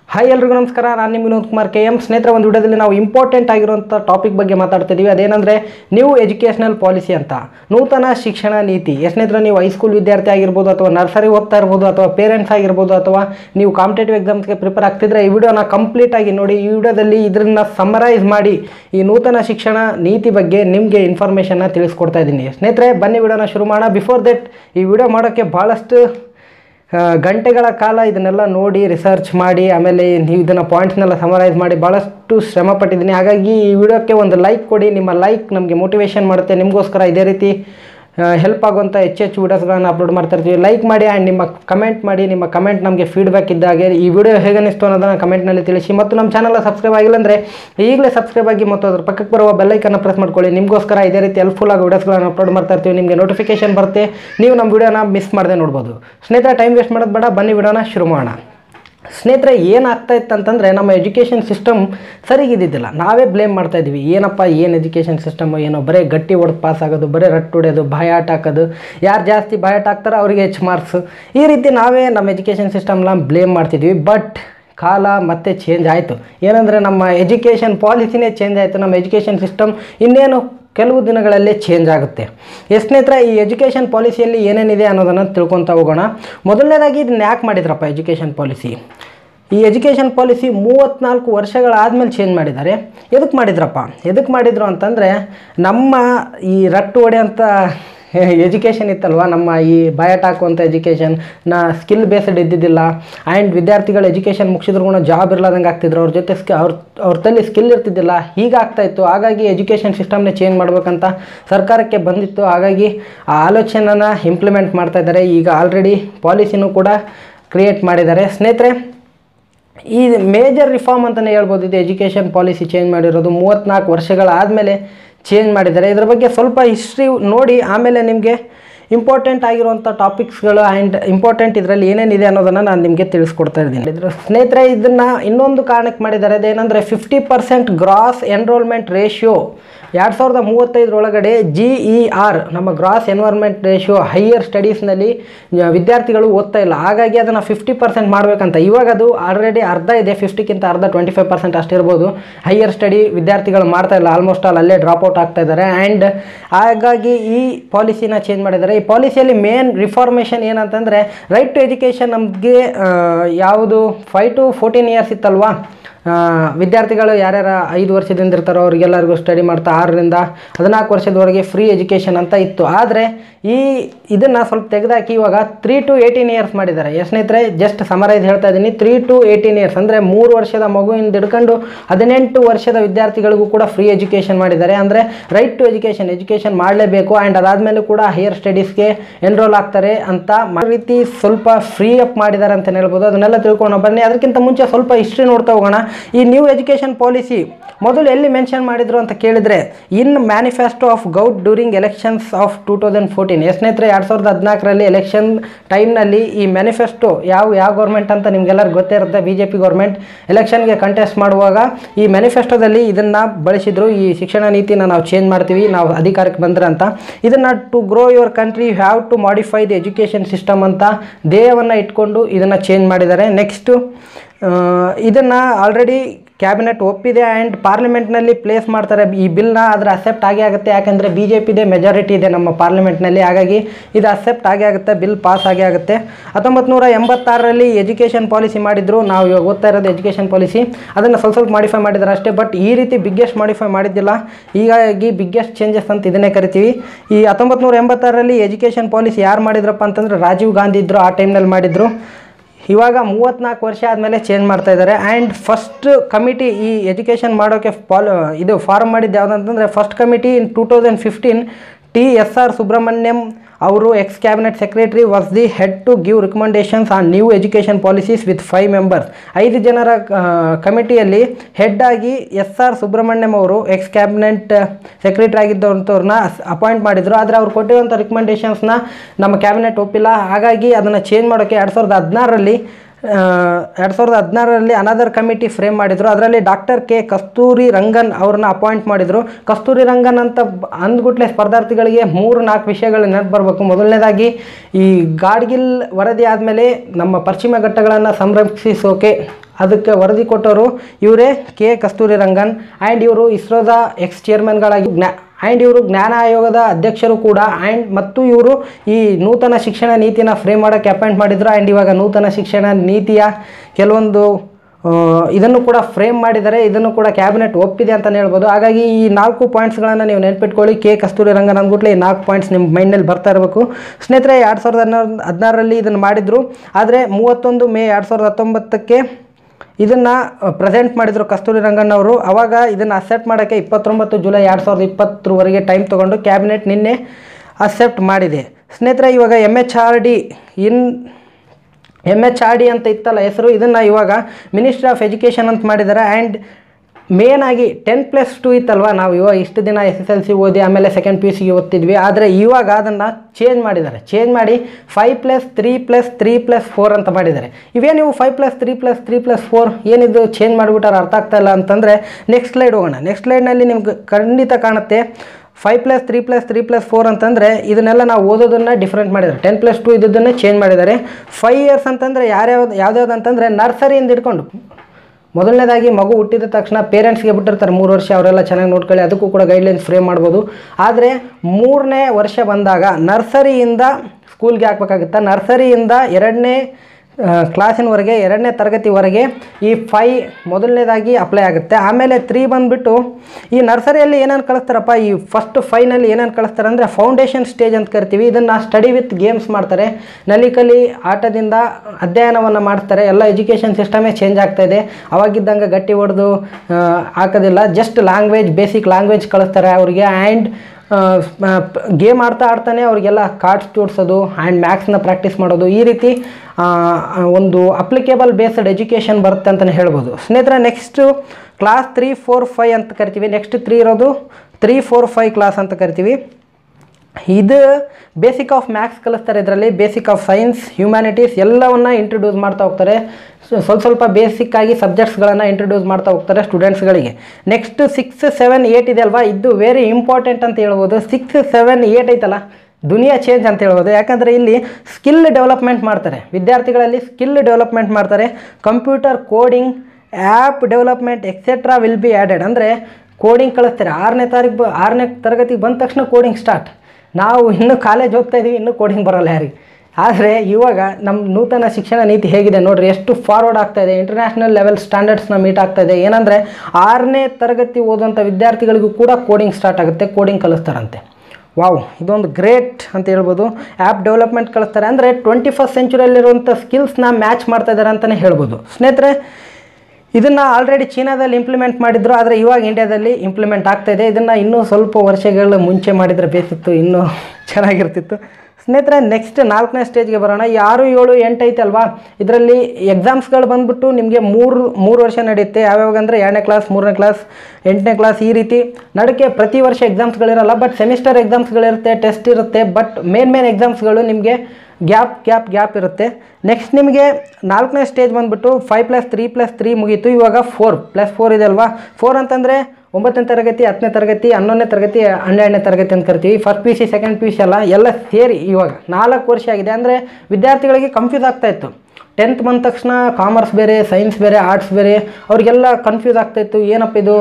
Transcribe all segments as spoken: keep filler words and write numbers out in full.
Hi ಎಲ್ರಿಗೂ ನಮಸ್ಕಾರ. ನಾನು ನಿಮ್ಮ ವಿನೋದ್ ಕುಮಾರ್ ಕೆ ಎಂ. ಸ್ನೇಹಿತರೆ, ಒಂದು ವಿಡಿಯೋದಲ್ಲಿ ನಾವು ಇಂಪಾರ್ಟೆಂಟ್ ಆಗಿರುವಂಥ ಟಾಪಿಕ್ ಬಗ್ಗೆ ಮಾತಾಡ್ತಿದ್ದೀವಿ. ಅದೇನೆಂದರೆ ನ್ಯೂ ಎಜುಕೇಷನಲ್ ಪಾಲಿಸಿ ಅಂತ, ನೂತನ ಶಿಕ್ಷಣ ನೀತಿ. ಸ್ನೇಹಿತರೆ, ನೀವು ಹೈಸ್ಕೂಲ್ ವಿದ್ಯಾರ್ಥಿ ಆಗಿರ್ಬೋದು, ಅಥವಾ ನರ್ಸರಿ ಓದ್ತಾ ಇರ್ಬೋದು, ಅಥವಾ ಪೇರೆಂಟ್ಸ್ ಆಗಿರ್ಬೋದು, ಅಥವಾ ನೀವು ಕಾಂಪಿಟೇಟಿವ್ ಎಕ್ಸಾಮ್ಸ್ಗೆ ಪ್ರಿಪೇರ್ ಆಗ್ತಿದ್ರೆ ಈ ವಿಡಿಯೋನ ಕಂಪ್ಲೀಟಾಗಿ ನೋಡಿ. ಈ ವಿಡಿಯೋದಲ್ಲಿ ಇದನ್ನು ಸಮರೈಸ್ ಮಾಡಿ ಈ ನೂತನ ಶಿಕ್ಷಣ ನೀತಿ ಬಗ್ಗೆ ನಿಮಗೆ ಇನ್ಫಾರ್ಮೇಷನ್ನ ತಿಳಿಸ್ಕೊಡ್ತಾ ಇದ್ದೀನಿ. ಸ್ನೇಹಿತರೆ, ಬನ್ನಿ ವಿಡಿಯೋನ ಶುರು ಮಾಡೋಣ. ಬಿಫೋರ್ ದಟ್, ಈ ವಿಡಿಯೋ ಮಾಡೋಕ್ಕೆ ಭಾಳಷ್ಟು ಗಂಟೆಗಳ ಕಾಲ ಇದನ್ನೆಲ್ಲ ನೋಡಿ ರಿಸರ್ಚ್ ಮಾಡಿ ಆಮೇಲೆ ನೀವು ಇದನ್ನು ಪಾಯಿಂಟ್ಸ್ನೆಲ್ಲ ಸಮರೈಸ್ ಮಾಡಿ ಭಾಳಷ್ಟು ಶ್ರಮ ಪಟ್ಟಿದ್ದೀನಿ. ಹಾಗಾಗಿ ಈ ವಿಡಿಯೋಕ್ಕೆ ಒಂದು ಲೈಕ್ ಕೊಡಿ. ನಿಮ್ಮ ಲೈಕ್ ನಮಗೆ ಮೋಟಿವೇಶನ್ ಮಾಡುತ್ತೆ. ನಿಮಗೋಸ್ಕರ ಇದೇ ರೀತಿ ಹೆಲ್ಪ್ ಆಗುವಂಥ ಹೆಚ್ಚು ಹೆಚ್ಚು ವೀಡಿಯೋಸ್ಗಳನ್ನು ಅಪ್ಲೋಡ್ ಮಾಡ್ತಾ ಇರ್ತೀವಿ. ಲೈಕ್ ಮಾಡಿ ಆ್ಯಂಡ್ ನಿಮ್ಮ ಕಮೆಂಟ್ ಮಾಡಿ. ನಿಮ್ಮ ಕಮೆಂಟ್ ನಮಗೆ ಫೀಡ್ಬ್ಯಾಕ್ ಇದ್ದಾಗೆ ಈ ವಿಡಿಯೋ ಹೇಗೆ ಅನಿಸ್ತು ಅನ್ನೋದನ್ನು ಕಮೆಂಟ್ನಲ್ಲಿ ತಿಳಿಸಿ. ಮತ್ತು ನಮ್ಮ ಚಾನಲ್ ಸಬ್ಸ್ಕ್ರೈಬ್ ಆಗಿಲ್ಲ ಅಂದರೆ ಈಗಲೇ ಸಬ್ಸ್ಕ್ರೈಬ್ ಆಗಿ ಮತ್ತು ಅದ್ರ ಪಕ್ಕಕ್ಕೆ ಬರುವ ಬೆಲ್ಲೈಕನ್ನು ಪ್ರೆಸ್ ಮಾಡ್ಕೊಳ್ಳಿ. ನಿಮಗೋಸ್ಕರ ಇದೇ ರೀತಿ ಹೆಲ್ಪ್ಫುಲ್ ಆಗಿ ವೀಡಿಯೋಸ್ಗಳನ್ನು ಅಪ್ಲೋಡ್ ಮಾಡ್ತಾ ಇರ್ತೀವಿ. ನಿಮಗೆ ನೋಟಿಫಿಕೇಶನ್ ಬರುತ್ತೆ, ನೀವು ನಮ್ಮ ವಿಡಿಯೋನ ಮಿಸ್ ಮಾಡದೆ ನೋಡ್ಬೋದು. ಸ್ನೇಹಿತರೆ, ಟೈಮ್ ವೇಸ್ಟ್ ಮಾಡೋದು ಬೇಡ, ಬನ್ನಿ ವಿಡಿಯೋನ ಶುರು ಮಾಡೋಣ. ಸ್ನೇಹಿತರೆ, ಏನಾಗ್ತಾ ಇತ್ತಂತಂದರೆ ನಮ್ಮ ಎಜುಕೇಷನ್ ಸಿಸ್ಟಮ್ ಸರಿಗಿದ್ದಿದ್ದಿಲ್ಲ. ನಾವೇ ಬ್ಲೇಮ್ ಮಾಡ್ತಾ ಇದ್ವಿ. ಏನಪ್ಪ ಏನು ಎಜುಕೇಷನ್ ಸಿಸ್ಟಮ್, ಏನೋ ಬರೀ ಗಟ್ಟಿ ಹೊಡೆದು ಪಾಸ್ ಆಗೋದು, ಬರೀ ರಟ್ಟು ಹೊಡೆಯೋದು, ಬಾಯಾಟ ಹಾಕೋದು, ಯಾರು ಜಾಸ್ತಿ ಬಾಯಾಟ ಹಾಕ್ತಾರೋ ಅವರಿಗೆ ಹೆಚ್ಚು ಮಾರ್ಕ್ಸು. ಈ ರೀತಿ ನಾವೇ ನಮ್ಮ ಎಜುಕೇಷನ್ ಸಿಸ್ಟಮ್ನ ಬ್ಲೇಮ್ ಮಾಡ್ತಿದ್ವಿ. ಬಟ್ ಕಾಲ ಮತ್ತೆ ಚೇಂಜ್ ಆಯಿತು. ಏನಂದರೆ ನಮ್ಮ ಎಜುಕೇಷನ್ ಪಾಲಿಸಿನೇ ಚೇಂಜ್ ಆಯಿತು. ನಮ್ಮ ಎಜುಕೇಷನ್ ಸಿಸ್ಟಮ್ ಇನ್ನೇನು ಕೆಲವು ದಿನಗಳಲ್ಲೇ ಚೇಂಜ್ ಆಗುತ್ತೆ. ಸ್ನೇಹಿತರೆ, ಈ ಎಜುಕೇಷನ್ ಪಾಲಿಸಿಯಲ್ಲಿ ಏನೇನಿದೆ ಅನ್ನೋದನ್ನು ತಿಳ್ಕೊತಾ ಹೋಗೋಣ. ಮೊದಲನೇದಾಗಿ ಇದನ್ನ ಯಾಕೆ ಮಾಡಿದ್ರಪ್ಪ ಎಜುಕೇಷನ್ ಪಾಲಿಸಿ? ಈ ಎಜುಕೇಷನ್ ಪಾಲಿಸಿ ಮೂವತ್ತ್ನಾಲ್ಕು ವರ್ಷಗಳಾದಮೇಲೆ ಚೇಂಜ್ ಮಾಡಿದ್ದಾರೆ. ಎದಕ್ಕೆ ಮಾಡಿದ್ರಪ್ಪ? ಎದಕ್ಕೆ ಮಾಡಿದರು ಅಂತಂದರೆ, ನಮ್ಮ ಈ ರಟ್ಟು ಹೊಡೆಯಂಥ ಎಜುಕೇಷನ್ ಇತ್ತಲ್ವ, ನಮ್ಮ ಈ ಬಯಾಟ್ ಹಾಕುವಂಥ ಎಜುಕೇಷನ್ ನಾ ಸ್ಕಿಲ್ ಬೇಸ್ಡ್ ಇದ್ದಿದ್ದಿಲ್ಲ. ಆ್ಯಂಡ್ ವಿದ್ಯಾರ್ಥಿಗಳು ಎಜುಕೇಷನ್ ಮುಗಿಸಿದ್ರು ಕೂಡ ಜಾಬ್ ಇರ್ಲಾದಂಗೆ ಆಗ್ತಿದ್ರು. ಅವ್ರ ಜೊತೆ ಸ್ಕಿ ಅವ್ರ ಅವ್ರ ತಲೆ ಸ್ಕಿಲ್ ಇರ್ತಿದ್ದಿಲ್ಲ. ಹೀಗಾಗ್ತಾಯಿತ್ತು. ಹಾಗಾಗಿ ಎಜುಕೇಷನ್ ಸಿಸ್ಟಮ್ನೇ ಚೇಂಜ್ ಮಾಡಬೇಕಂತ ಸರ್ಕಾರಕ್ಕೆ ಬಂದಿತ್ತು. ಹಾಗಾಗಿ ಆ ಆಲೋಚನೆನ ಇಂಪ್ಲಿಮೆಂಟ್ ಮಾಡ್ತಾ ಇದ್ದಾರೆ. ಈಗ ಆಲ್ರೆಡಿ ಪಾಲಿಸಿನೂ ಕೂಡ ಕ್ರಿಯೇಟ್ ಮಾಡಿದ್ದಾರೆ. ಸ್ನೇಹಿತರೆ, ಈ ಮೇಜರ್ ರಿಫಾರ್ಮ್ ಅಂತಲೇ ಹೇಳ್ಬೋದು. ಇದು ಎಜುಕೇಷನ್ ಪಾಲಿಸಿ ಚೇಂಜ್ ಮಾಡಿರೋದು ಮೂವತ್ತ್ನಾಲ್ಕು ವರ್ಷಗಳಾದಮೇಲೆ ಚೇಂಜ್ ಮಾಡಿದ್ದಾರೆ. ಇದರ ಬಗ್ಗೆ ಸ್ವಲ್ಪ ಹಿಸ್ಟ್ರಿ ನೋಡಿ ಆಮೇಲೆ ನಿಮಗೆ ಇಂಪಾರ್ಟೆಂಟ್ ಆಗಿರುವಂಥ ಟಾಪಿಕ್ಸ್ಗಳು ಆ್ಯಂಡ್ ಇಂಪಾರ್ಟೆಂಟ್ ಇದರಲ್ಲಿ ಏನೇನಿದೆ ಅನ್ನೋದನ್ನು ನಾನು ನಿಮಗೆ ತಿಳಿಸ್ಕೊಡ್ತಾ ಇದ್ದೀನಿ. ಇದ್ರ ಸ್ನೇಹಿತರೆ, ಇದನ್ನು ಇನ್ನೊಂದು ಕಾರಣಕ್ಕೆ ಮಾಡಿದ್ದಾರೆ. ಅದೇನೆಂದರೆ fifty percent gross enrolment ratio ಎರಡು ಸಾವಿರದ ಮೂವತ್ತೈದರೊಳಗಡೆ ಜಿ ಇ ಆರ್, ನಮ್ಮ ಗ್ರಾಸ್ ಎನ್ವೈರ್ಮೆಂಟ್ ರೇಷಿಯೋ ಹೈಯರ್ ಸ್ಟಡೀಸ್ನಲ್ಲಿ ವಿದ್ಯಾರ್ಥಿಗಳು ಓದ್ತಾ ಇಲ್ಲ. ಹಾಗಾಗಿ ಅದನ್ನು ಫಿಫ್ಟಿ ಪರ್ಸೆಂಟ್ ಮಾಡಬೇಕಂತ. ಇವಾಗ ಅದು ಆಲ್ರೆಡಿ ಅರ್ಧ ಇದೆ. ಫಿಫ್ಟಿಗಿಂತ ಅರ್ಧ ಟ್ವೆಂಟಿ ಫೈವ್ ಪರ್ಸೆಂಟ್ ಅಷ್ಟಿರ್ಬೋದು. ಹೈಯರ್ ಸ್ಟಡಿ ವಿದ್ಯಾರ್ಥಿಗಳು ಮಾಡ್ತಾ ಇಲ್ಲ. ಆಲ್ಮೋಸ್ಟ್ ಆಲ್ ಅಲ್ಲೇ ಡ್ರಾಪ್ಔಟ್ ಆಗ್ತಾ ಇದ್ದಾರೆ. ಆ್ಯಂಡ್ ಹಾಗಾಗಿ ಈ ಪಾಲಿಸಿನ ಚೇಂಜ್ ಮಾಡಿದ್ದಾರೆ. ಈ ಪಾಲಿಸಿಯಲ್ಲಿ ಮೇನ್ ರಿಫಾರ್ಮೇಷನ್ ಏನಂತಂದರೆ, ರೈಟ್ ಟು ಎಜುಕೇಷನ್ ನಮಗೆ ಯಾವುದು ಫೈವ್ ಟು ಫೋರ್ಟೀನ್ ಇಯರ್ಸ್ ಇತ್ತಲ್ವಾ, ವಿದ್ಯಾರ್ಥಿಗಳು ಯಾರ್ಯಾರು ಐದು ವರ್ಷದಿಂದ ಇರ್ತಾರೋ ಅವರಿಗೆಲ್ಲರಿಗೂ ಸ್ಟಡಿ ಮಾಡ್ತಾ ಆರರಿಂದ ಹದಿನಾಲ್ಕು ವರ್ಷದವರೆಗೆ ಫ್ರೀ ಎಜುಕೇಷನ್ ಅಂತ ಇತ್ತು. ಆದರೆ ಈ ಇದನ್ನು ಸ್ವಲ್ಪ ತೆಗೆದಾಕಿ ಇವಾಗ ತ್ರೀ ಟು ಏಯ್ಟೀನ್ ಇಯರ್ಸ್ ಮಾಡಿದ್ದಾರೆ. ಸ್ನೇಹಿತರೆ, ಜಸ್ಟ್ ಸಮರೈಸ್ ಹೇಳ್ತಾ ಇದ್ದೀನಿ. ತ್ರೀ ಟು ಏಯ್ಟೀನ್ ಇಯರ್ಸ್ ಅಂದರೆ ಮೂರು ವರ್ಷದ ಮಗುವಿಂದ ಹಿಡ್ಕೊಂಡು ಹದಿನೆಂಟು ವರ್ಷದ ವಿದ್ಯಾರ್ಥಿಗಳಿಗೂ ಕೂಡ ಫ್ರೀ ಎಜುಕೇಷನ್ ಮಾಡಿದ್ದಾರೆ. ಅಂದರೆ ರೈಟ್ ಟು ಎಜುಕೇಷನ್ ಎಜುಕೇಷನ್ ಮಾಡಲೇಬೇಕು. ಆ್ಯಂಡ್ ಅದಾದಮೇಲೆ ಕೂಡ ಹೈಯರ್ ಸ್ಟಡೀಸ್ಗೆ ಎನ್ರೋಲ್ ಆಗ್ತಾರೆ ಅಂತ ರೀತಿ ಸ್ವಲ್ಪ ಫ್ರೀ ಅಪ್ ಮಾಡಿದ್ದಾರೆ ಅಂತಲೇ ಹೇಳ್ಬೋದು. ಅದನ್ನೆಲ್ಲ ತಿಳ್ಕೊಂಡು ಬನ್ನಿ. ಅದಕ್ಕಿಂತ ಮುಂಚೆ ಸ್ವಲ್ಪ ಹಿಸ್ಟ್ರಿ ನೋಡ್ತಾ ಹೋಗೋಣ. ಈ ನ್ಯೂ ಎಜುಕೇಷನ್ ಪಾಲಿಸಿ ಮೊದಲು ಎಲ್ಲಿ ಮೆನ್ಷನ್ ಮಾಡಿದ್ರು ಅಂತ ಕೇಳಿದರೆ, in manifesto of govt during elections of two thousand fourteen. ಸ್ನೇಹಿತರೆ, ಎರಡು ಸಾವಿರದ ಹದಿನಾಲ್ಕರಲ್ಲಿ ಎಲೆಕ್ಷನ್ ಟೈಮ್ನಲ್ಲಿ ಈ ಮ್ಯಾನಿಫೆಸ್ಟೋ ಯಾವ ಯಾವ ಗೌರ್ಮೆಂಟ್ ಅಂತ ನಿಮ್ಗೆಲ್ಲರಿಗೂ ಗೊತ್ತೇ ಇರುತ್ತೆ. ಬಿ ಜೆ ಪಿ ಗೌರ್ಮೆಂಟ್ ಎಲೆಕ್ಷನ್ಗೆ ಕಂಟೆಸ್ಟ್ ಮಾಡುವಾಗ ಈ ಮ್ಯಾನಿಫೆಸ್ಟೋದಲ್ಲಿ ಇದನ್ನು ಬಳಸಿದ್ರು. ಈ ಶಿಕ್ಷಣ ನೀತಿನ ನಾವು ಚೇಂಜ್ ಮಾಡ್ತೀವಿ ನಾವು ಅಧಿಕಾರಕ್ಕೆ ಬಂದ್ರೆ ಅಂತ. ಇದನ್ನು to grow your country you have to modify the education system ಅಂತ ಧ್ಯೇಯವನ್ನು ಇಟ್ಕೊಂಡು ಇದನ್ನು ಚೇಂಜ್ ಮಾಡಿದ್ದಾರೆ. ನೆಕ್ಸ್ಟು ಇದನ್ನು ಆಲ್ರೆಡಿ ಕ್ಯಾಬಿನೆಟ್ ಒಪ್ಪಿದೆ ಆ್ಯಂಡ್ ಪಾರ್ಲಿಮೆಂಟ್ನಲ್ಲಿ ಪ್ಲೇಸ್ ಮಾಡ್ತಾರೆ ಈ ಬಿಲ್ನ. ಆದರೆ ಅಕ್ಸೆಪ್ಟ್ ಆಗೇ ಆಗುತ್ತೆ. ಯಾಕೆಂದರೆ ಬಿ ಜೆ ಪಿದೇ ಮೆಜಾರಿಟಿ ಇದೆ ನಮ್ಮ ಪಾರ್ಲಿಮೆಂಟ್ನಲ್ಲಿ. ಹಾಗಾಗಿ ಇದು ಅಕ್ಸೆಪ್ಟ್ ಆಗೇ ಆಗುತ್ತೆ, ಬಿಲ್ ಪಾಸ್ ಆಗೇ ಆಗುತ್ತೆ. ಹತ್ತೊಂಬತ್ತು ನೂರ ಎಂಬತ್ತಾರರಲ್ಲಿ ಎಜುಕೇಷನ್ ಪಾಲಿಸಿ ಮಾಡಿದ್ರು. ನಾವು ಇವಾಗ ಓದ್ತಾ ಇರೋದು ಎಜುಕೇಷನ್ ಪಾಲಿಸಿ. ಅದನ್ನು ಸ್ವಲ್ಪ ಸ್ವಲ್ಪ ಮಾಡಿಫೈ ಮಾಡಿದ್ದಾರೆ ಅಷ್ಟೇ. ಬಟ್ ಈ ರೀತಿ ಬಿಗ್ಗೆಸ್ಟ್ ಮಾಡಿಫೈ ಮಾಡಿದ್ದಿಲ್ಲ. ಹೀಗಾಗಿ ಬಿಗ್ಗೆಸ್ಟ್ ಚೇಂಜಸ್ ಅಂತ ಇದನ್ನೇ ಕರಿತೀವಿ. ಈ ಹತ್ತೊಂಬತ್ತು ನೂರ ಎಂಬತ್ತಾರರಲ್ಲಿ ಎಜುಕೇಷನ್ ಪಾಲಿಸಿ ಯಾರು ಮಾಡಿದ್ರಪ್ಪ ಅಂತಂದರೆ ರಾಜೀವ್ ಗಾಂಧಿ ಇದ್ದರು. ಆ ಟೈಮ್ನಲ್ಲಿ ಮಾಡಿದರು. ಇವಾಗ ಮೂವತ್ತ್ನಾಲ್ಕು ವರ್ಷ ಆದಮೇಲೆ ಚೇಂಜ್ ಮಾಡ್ತಾ ಇದ್ದಾರೆ. ಆ್ಯಂಡ್ ಫಸ್ಟ್ ಕಮಿಟಿ ಈ ಎಜುಕೇಷನ್ ಮಾಡೋಕ್ಕೆ ಫಾಲೋ ಇದು ಫಾರ್ಮ್ ಮಾಡಿದ್ದು ಯಾವುದಂತಂದರೆ, first committee in two thousand fifteen T S R Subrahmanyam ಅವರು ex cabinet secretary was the head to give recommendations on new education policies with five members. ಐದು ಜನರ ಕಮಿಟಿಯಲ್ಲಿ head ಆಗಿ ಎಸ್ ಆರ್ ಸುಬ್ರಹ್ಮಣ್ಯಂ ಅವರು ಎಕ್ಸ್ ಕ್ಯಾಬಿನೆಟ್ ಸೆಕ್ರೆಟರಿ ಆಗಿದ್ದಂಥವ್ರನ್ನ appoint ಮಾಡಿದರು. ಆದರೆ ಅವ್ರು ಕೊಟ್ಟಿರುವಂಥ ರಿಕಮೆಂಡೇಷನ್ಸ್ನ ನಮ್ಮ ಕ್ಯಾಬಿನೆಟ್ ಒಪ್ಪಿಲ್ಲ. ಹಾಗಾಗಿ ಅದನ್ನು ಚೇಂಜ್ ಮಾಡೋಕ್ಕೆ ಎರಡು ಸಾವಿರದ ಹದಿನಾರರಲ್ಲಿ ಎರಡು ಸಾವಿರದ ಹದಿನಾರರಲ್ಲಿ ಅನದರ್ ಕಮಿಟಿ ಫ್ರೇಮ್ ಮಾಡಿದರು. ಅದರಲ್ಲಿ ಡಾಕ್ಟರ್ ಕೆ ಕಸ್ತೂರಿ ರಂಗನ್ ಅವ್ರನ್ನ ಅಪಾಯಿಂಟ್ ಮಾಡಿದರು. ಕಸ್ತೂರಿ ರಂಗನ್ ಅಂತ ಅಂದ್ಗುಟ್ಲೆ ಸ್ಪರ್ಧಾರ್ಥಿಗಳಿಗೆ ಮೂರು ನಾಲ್ಕು ವಿಷಯಗಳು ನೆನಪು ಬರಬೇಕು. ಮೊದಲನೇದಾಗಿ ಈ ಗಾಡ್ಗಿಲ್ ವರದಿ ಆದಮೇಲೆ ನಮ್ಮ ಪಶ್ಚಿಮ ಘಟ್ಟಗಳನ್ನು ಸಂರಕ್ಷಿಸೋಕೆ ಅದಕ್ಕೆ ವರದಿ ಕೊಟ್ಟವರು ಇವರೇ ಕೆ ಕಸ್ತೂರಿ ರಂಗನ್. ಆ್ಯಂಡ್ ಇವರು ಇಸ್ರೋದ ಎಕ್ಸ್ ಚೇರ್ಮನ್ಗಳಾಗಿ ಜ್ಞಾ ಆ್ಯಂಡ್ ಇವರು ಜ್ಞಾನ ಆಯೋಗದ ಅಧ್ಯಕ್ಷರು ಕೂಡ. ಆ್ಯಂಡ್ ಮತ್ತು ಇವರು ಈ ನೂತನ ಶಿಕ್ಷಣ ನೀತಿನ ಫ್ರೇಮ್ ಮಾಡೋಕ್ಕೆ ಅಪಾಯಿಂಟ್ ಮಾಡಿದರು. ಆ್ಯಂಡ್ ಇವಾಗ ನೂತನ ಶಿಕ್ಷಣ ನೀತಿಯ ಕೆಲವೊಂದು ಇದನ್ನು ಕೂಡ ಫ್ರೇಮ್ ಮಾಡಿದ್ದಾರೆ. ಇದನ್ನು ಕೂಡ ಕ್ಯಾಬಿನೆಟ್ ಒಪ್ಪಿದೆ ಅಂತಲೇ ಹೇಳ್ಬೋದು. ಹಾಗಾಗಿ ಈ ನಾಲ್ಕು ಪಾಯಿಂಟ್ಸ್ಗಳನ್ನು ನೀವು ನೆನ್ಪಿಟ್ಕೊಳ್ಳಿ. ಕೆ ಕಸ್ತೂರಿ ರಂಗನ್ ಅಂದ್ಬಿಟ್ಲೆ ಈ ನಾಲ್ಕು ಪಾಯಿಂಟ್ಸ್ ನಿಮ್ಮ ಮೈಂಡ್ನಲ್ಲಿ ಬರ್ತಾ ಇರಬೇಕು ಸ್ನೇಹಿತರೆ. ಎರಡು ಸಾವಿರದ ಹದಿನಾರು ಹದಿನಾರರಲ್ಲಿ ಇದನ್ನು ಮಾಡಿದರು. ಆದರೆ ಮೂವತ್ತೊಂದು ಮೇ ಎರಡು ಸಾವಿರದ ಹತ್ತೊಂಬತ್ತಕ್ಕೆ ಇದನ್ನು ಪ್ರೆಸೆಂಟ್ ಮಾಡಿದರು ಕಸ್ತೂರಿ ರಂಗನ್ ಅವರು. ಆವಾಗ ಇದನ್ನು ಅಕ್ಸೆಪ್ಟ್ ಮಾಡೋಕ್ಕೆ ಇಪ್ಪತ್ತೊಂಬತ್ತು ಜುಲೈ ಎರಡು ಸಾವಿರದ ಇಪ್ಪತ್ತರವರೆಗೆ ಟೈಮ್ ತೊಗೊಂಡು ಕ್ಯಾಬಿನೆಟ್ ನಿನ್ನೆ ಅಕ್ಸೆಪ್ಟ್ ಮಾಡಿದೆ ಸ್ನೇಹಿತರೆ. ಇವಾಗ M H R D in M H R D ಅಂತ ಇತ್ತಲ್ಲ ಹೆಸರು, ಇದನ್ನು ಇವಾಗ ಮಿನಿಸ್ಟ್ರಿ ಆಫ್ ಎಜುಕೇಷನ್ ಅಂತ ಮಾಡಿದ್ದಾರೆ. ಆ್ಯಂಡ್ ಮೇನ್ ಆಗಿ ಟೆನ್ ಪ್ಲಸ್ ಟು ಇತ್ತಲ್ವ, ನಾವು ಇವಾಗ ಇಷ್ಟು ದಿನ ಎಸ್ ಎಸ್ ಎಲ್ ಸಿ ಓದಿ ಆಮೇಲೆ ಸೆಕೆಂಡ್ ಪಿ ಯು ಸಿಗೆ ಓದ್ತಿದ್ವಿ. ಆದರೆ ಇವಾಗ ಅದನ್ನು ಚೇಂಜ್ ಮಾಡಿದ್ದಾರೆ. ಚೇಂಜ್ ಮಾಡಿ five plus three plus three plus four ಅಂತ ಮಾಡಿದ್ದಾರೆ. ಇವೇನು ನೀವು five plus three plus three plus four ಏನಿದು ಚೇಂಜ್ ಮಾಡಿಬಿಟ್ಟಾರೆ ಅರ್ಥ ಆಗ್ತಾ ಇಲ್ಲ ಅಂತಂದರೆ ನೆಕ್ಸ್ಟ್ ಸ್ಲೈಡ್ ಹೋಗೋಣ. ನೆಕ್ಸ್ಟ್ ಸ್ಲೈಡ್ನಲ್ಲಿ ನಿಮ್ಗೆ ಖಂಡಿತ ಕಾಣುತ್ತೆ five plus three plus three plus four ಅಂತಂದರೆ ಇದನ್ನೆಲ್ಲ ನಾವು ಓದೋದನ್ನು ಡಿಫ್ರೆಂಟ್ ಮಾಡಿದ್ದಾರೆ. ಟೆನ್ ಪ್ಲಸ್ ಟು ಇದ್ದದನ್ನೇ ಚೇಂಜ್ ಮಾಡಿದ್ದಾರೆ. ಫೈವ್ ಇಯರ್ಸ್ ಅಂತಂದರೆ ಯಾರ್ಯಾವ್ದು ಯಾವ್ದ್ಯಾವ್ದು ಅಂತಂದರೆ ನರ್ಸರಿಯಿಂದ ಹಿಡ್ಕೊಂಡು ಮೊದಲನೇದಾಗಿ ಮಗು ಹುಟ್ಟಿದ ತಕ್ಷಣ ಪೇರೆಂಟ್ಸ್ಗೆ ಬಿಟ್ಟಿರ್ತಾರೆ ಮೂರು ವರ್ಷ, ಅವರೆಲ್ಲ ಚೆನ್ನಾಗಿ ನೋಡ್ಕೊಳ್ಳಿ, ಅದಕ್ಕೂ ಕೂಡ ಗೈಡ್ಲೈನ್ಸ್ ಫ್ರೇಮ್ ಮಾಡ್ಬೋದು. ಆದರೆ ಮೂರನೇ ವರ್ಷ ಬಂದಾಗ ನರ್ಸರಿಯಿಂದ ಸ್ಕೂಲ್ಗೆ ಹಾಕ್ಬೇಕಾಗುತ್ತೆ. ನರ್ಸರಿಯಿಂದ ಎರಡನೇ ಕ್ಲಾಸಿನವರೆಗೆ ಎರಡನೇ ತರಗತಿವರೆಗೆ ಈ ಫೈ ಮೊದಲನೇದಾಗಿ ಅಪ್ಲೈ ಆಗುತ್ತೆ. ಆಮೇಲೆ ತ್ರೀ ಬಂದುಬಿಟ್ಟು ಈ ನರ್ಸರಿಯಲ್ಲಿ ಏನೇನು ಕಳಿಸ್ತಾರಪ್ಪ, ಈ ಫಸ್ಟ್ ಫೈನಲ್ಲಿ ಏನೇನು ಕಳಿಸ್ತಾರೆ ಅಂದರೆ ಫೌಂಡೇಶನ್ ಸ್ಟೇಜ್ ಅಂತ ಕರಿತೀವಿ. ಇದನ್ನು ಸ್ಟಡಿ ವಿತ್ ಗೇಮ್ಸ್ ಮಾಡ್ತಾರೆ. ನಲಿಕಲಿ ಆಟದಿಂದ ಅಧ್ಯಯನವನ್ನು ಮಾಡ್ತಾರೆ. ಎಲ್ಲ ಎಜುಕೇಷನ್ ಸಿಸ್ಟಮೇ ಚೇಂಜ್ ಆಗ್ತಾಯಿದೆ. ಅವಾಗಿದ್ದಂಗೆ ಗಟ್ಟಿ ಹೊಡೆದು ಹಾಕೋದಿಲ್ಲ, ಜಸ್ಟ್ ಲ್ಯಾಂಗ್ವೇಜ್ ಬೇಸಿಕ್ ಲ್ಯಾಂಗ್ವೇಜ್ ಕಳಿಸ್ತಾರೆ ಅವ್ರಿಗೆ. ಆ್ಯಂಡ್ ಗೇಮ್ ಆಡ್ತಾ ಆಡ್ತಾನೆ ಅವರಿಗೆಲ್ಲ ಕಾರ್ಡ್ಸ್ ಜೋಡಿಸೋದು ಆ್ಯಂಡ್ ಮ್ಯಾಥ್ಸ್ನ ಪ್ರಾಕ್ಟೀಸ್ ಮಾಡೋದು, ಈ ರೀತಿ ಒಂದು ಅಪ್ಲಿಕೇಬಲ್ ಬೇಸ್ಡ್ ಎಜುಕೇಷನ್ ಬರುತ್ತೆ ಅಂತಲೇ ಹೇಳ್ಬೋದು ಸ್ನೇಹಿತರೆ. Next class three four five ಅಂತ ಕರಿತೀವಿ. ನೆಕ್ಸ್ಟ್ ತ್ರೀ ಇರೋದು ತ್ರೀ ಫೋರ್ ಫೈ ಕ್ಲಾಸ್ ಅಂತ ಕರಿತೀವಿ. ಇದು ಬೇಸಿಕ್ ಆಫ್ ಮ್ಯಾಥ್ಸ್ ಕಲಿಸ್ತಾರೆ. ಇದರಲ್ಲಿ ಬೇಸಿಕ್ ಆಫ್ ಸೈನ್ಸ್, ಹ್ಯುಮ್ಯಾನಿಟೀಸ್ ಎಲ್ಲವನ್ನು ಇಂಟ್ರೊಡ್ಯೂಸ್ ಮಾಡ್ತಾ ಹೋಗ್ತಾರೆ. ಸ್ವಲ್ಪ ಸ್ವಲ್ಪ ಬೇಸಿಕ್ಕಾಗಿ ಸಬ್ಜೆಕ್ಟ್ಸ್ಗಳನ್ನು ಇಂಟ್ರೊಡ್ಯೂಸ್ ಮಾಡ್ತಾ ಹೋಗ್ತಾರೆ ಸ್ಟೂಡೆಂಟ್ಸ್ಗಳಿಗೆ. ನೆಕ್ಸ್ಟ್ ಸಿಕ್ಸ್ ಸೆವೆನ್ ಏಯ್ಟ್ ಇದೆ ಅಲ್ವಾ, ಇದು ವೆರಿ ಇಂಪಾರ್ಟೆಂಟ್ ಅಂತ ಹೇಳ್ಬೋದು. ಸಿಕ್ಸ್ ಸೆವೆನ್ ಏಯ್ಟ್ ಐತಲ್ಲ, ದುನಿಯಾ ಚೇಂಜ್ ಅಂತ ಹೇಳ್ಬೋದು. ಯಾಕಂದರೆ ಇಲ್ಲಿ ಸ್ಕಿಲ್ ಡೆವಲಪ್ಮೆಂಟ್ ಮಾಡ್ತಾರೆ, ವಿದ್ಯಾರ್ಥಿಗಳಲ್ಲಿ ಸ್ಕಿಲ್ ಡೆವಲಪ್ಮೆಂಟ್ ಮಾಡ್ತಾರೆ. Computer coding, app development etcetera will be added. ಅಂದರೆ ಕೋಡಿಂಗ್ ಕಳಿಸ್ತಾರೆ. ಆರನೇ ತಾರೀಕು ಆರನೇ ತರಗತಿಗೆ ಬಂದ ತಕ್ಷಣ ಕೋಡಿಂಗ್ ಸ್ಟಾರ್ಟ್. ನಾವು ಇನ್ನೂ ಕಾಲೇಜ್ ಓದ್ತಾ ಇದ್ದೀವಿ, ಇನ್ನೂ ಕೋಡಿಂಗ್ ಬರೋಲ್ಲ ಯಾರಿಗೆ. ಆದರೆ ಇವಾಗ ನಮ್ಮ ನೂತನ ಶಿಕ್ಷಣ ನೀತಿ ಹೇಗಿದೆ ನೋಡಿರಿ, ಎಷ್ಟು ಫಾರ್ವರ್ಡ್ ಆಗ್ತಾಯಿದೆ. ಇಂಟರ್ನ್ಯಾಷನಲ್ ಲೆವೆಲ್ ಸ್ಟ್ಯಾಂಡರ್ಡ್ಸ್ನ ಮೀಟ್ ಆಗ್ತಾಯಿದೆ. ಏನಂದರೆ ಆರನೇ ತರಗತಿ ಓದುವಂಥ ವಿದ್ಯಾರ್ಥಿಗಳಿಗೂ ಕೂಡ ಕೋಡಿಂಗ್ ಸ್ಟಾರ್ಟ್ ಆಗುತ್ತೆ, ಕೋಡಿಂಗ್ ಕಲಿಸ್ತಾರಂತೆ. ವಾವ್, ಇದೊಂದು ಗ್ರೇಟ್ ಅಂತ ಹೇಳ್ಬೋದು. ಆ್ಯಪ್ ಡೆವಲಪ್ಮೆಂಟ್ ಕಳಿಸ್ತಾರೆ. ಅಂದರೆ ಟ್ವೆಂಟಿ ಫಸ್ಟ್ ಸೆಂಚುರಿಯಲ್ಲಿರುವಂಥ ಸ್ಕಿಲ್ಸ್ನ ಮ್ಯಾಚ್ ಮಾಡ್ತಾ ಇದ್ದಾರೆ ಅಂತಲೇ ಹೇಳ್ಬೋದು ಸ್ನೇಹಿತರೆ. ಇದನ್ನು ಆಲ್ರೆಡಿ ಚೀನಾದಲ್ಲಿ ಇಂಪ್ಲಿಮೆಂಟ್ ಮಾಡಿದ್ರು, ಆದರೆ ಇವಾಗ ಇಂಡಿಯಾದಲ್ಲಿ ಇಂಪ್ಲಿಮೆಂಟ್ ಆಗ್ತಾಯಿದೆ. ಇದನ್ನು ಇನ್ನೂ ಸ್ವಲ್ಪ ವರ್ಷಗಳ ಮುಂಚೆ ಮಾಡಿದರೆ ಬೇಕಿತ್ತು, ಇನ್ನೂ ಚೆನ್ನಾಗಿರ್ತಿತ್ತು ಸ್ನೇಹಿತರೆ. ನೆಕ್ಸ್ಟ್ ನಾಲ್ಕನೇ ಸ್ಟೇಜ್ಗೆ ಬರೋಣ. ಈ ಆರು ಏಳು ಎಂಟು ಐತೆ ಅಲ್ವಾ, ಇದರಲ್ಲಿ ಎಕ್ಸಾಮ್ಸ್ಗಳು ಬಂದುಬಿಟ್ಟು ನಿಮಗೆ ಮೂರು ಮೂರು ವರ್ಷ ನಡೆಯುತ್ತೆ. ಯಾವ್ಯಾವ ಅಂದರೆ ಎರಡನೇ ಕ್ಲಾಸ್, ಮೂರನೇ ಕ್ಲಾಸ್, ಎಂಟನೇ ಕ್ಲಾಸ್, ಈ ರೀತಿ ನಡಕ್ಕೆ ಪ್ರತಿ ವರ್ಷ ಎಕ್ಸಾಮ್ಸ್ಗಳಿರಲ್ಲ. ಬಟ್ ಸೆಮಿಸ್ಟರ್ ಎಕ್ಸಾಮ್ಸ್ಗಳಿರುತ್ತೆ, ಟೆಸ್ಟ್ ಇರುತ್ತೆ. ಬಟ್ ಮೇನ್ ಮೇನ್ ಎಕ್ಸಾಮ್ಸ್ಗಳು ನಿಮಗೆ ಗ್ಯಾಪ್ ಗ್ಯಾಪ್ ಗ್ಯಾಪ್ ಇರುತ್ತೆ. ನೆಕ್ಸ್ಟ್ ನಿಮಗೆ ನಾಲ್ಕನೇ ಸ್ಟೇಜ್ ಬಂದುಬಿಟ್ಟು five plus three plus three ಮುಗೀತು. ಇವಾಗ ಫೋರ್ ಪ್ಲಸ್ ಫೋರ್ ಇದೆ ಅಲ್ವಾ. ಫೋರ್ ಅಂತಂದರೆ ಒಂಬತ್ತನೇ ತರಗತಿ, ಹತ್ತನೇ ತರಗತಿ, ಹನ್ನೊಂದನೇ ತರಗತಿ, ಹನ್ನೆರಡನೇ ತರಗತಿ ಅಂತ ಕರಿತೀವಿ. First P U C, second P U C ಎಲ್ಲ ಎಲ್ಲ ಸೇರಿ ಇವಾಗ ನಾಲ್ಕು ವರ್ಷ ಆಗಿದೆ. ಅಂದರೆ ವಿದ್ಯಾರ್ಥಿಗಳಿಗೆ ಕನ್ಫ್ಯೂಸ್ ಆಗ್ತಾಯಿತ್ತು. ಟೆಂತ್ ಬಂದ ತಕ್ಷಣ ಕಾಮರ್ಸ್ ಬೇರೆ, ಸೈನ್ಸ್ ಬೇರೆ, ಆರ್ಟ್ಸ್ ಬೇರೆ, ಅವ್ರಿಗೆಲ್ಲ ಕನ್ಫ್ಯೂಸ್ ಆಗ್ತಾಯಿತ್ತು. ಏನಪ್ಪ ಇದು,